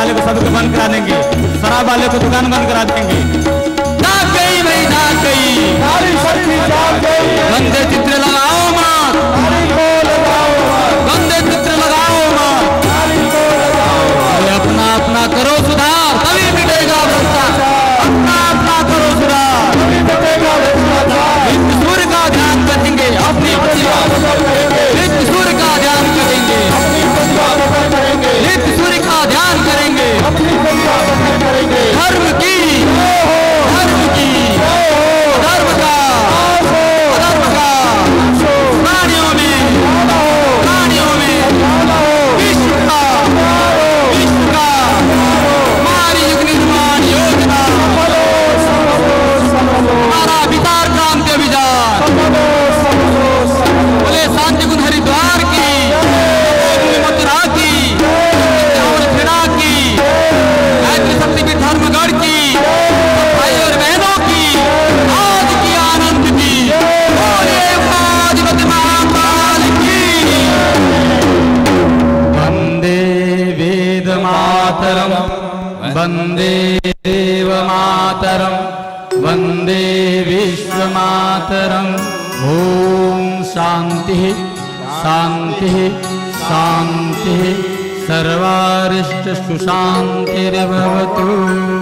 वाले को सबको बंद करा देंगे, शराब वाले को दुकान बंद करा देंगे। जाग गई भाई, जाग गई, गंदे चित्र लगाओ मत, गंदे चित्र लगाओ मत। अपना अपना करो सुधार, तभी मिटेगा भ्रष्टाचार। अपना अपना करो सुधार, तभी मिटेगा भ्रष्टाचार। नित्य सूर्य का ध्यान करेंगे अपनी प्रतिभा, नित्य सूर्य का ध्यान करेंगे अपनी प्रतिभा, नित्य सूर्य का ध्यान करेंगे अपनी प्रतिभा, धर्म की, धर्म की, धर्म का, धर्म का, प्राणियों में, प्राणियों में, विश्व का, विश्व का, हमारी युग निर्माण योजना, हमारा विचार क्रांति अभियान, बोले शांति गुण हरिद्वार की, मथुरा की, खेड़ा की, गायत्री शक्ति की, धर्मगढ़ की, भाई और बहनों की, आज की आनंद की, बोले आदिपति महाकाल की। वंदे वेद मातरम, वंदे देव मातरम, वंदे विश्व मातरम। ओम शांति शांति शांति, सर्वारिष्ट सुशांतिर्भवतु।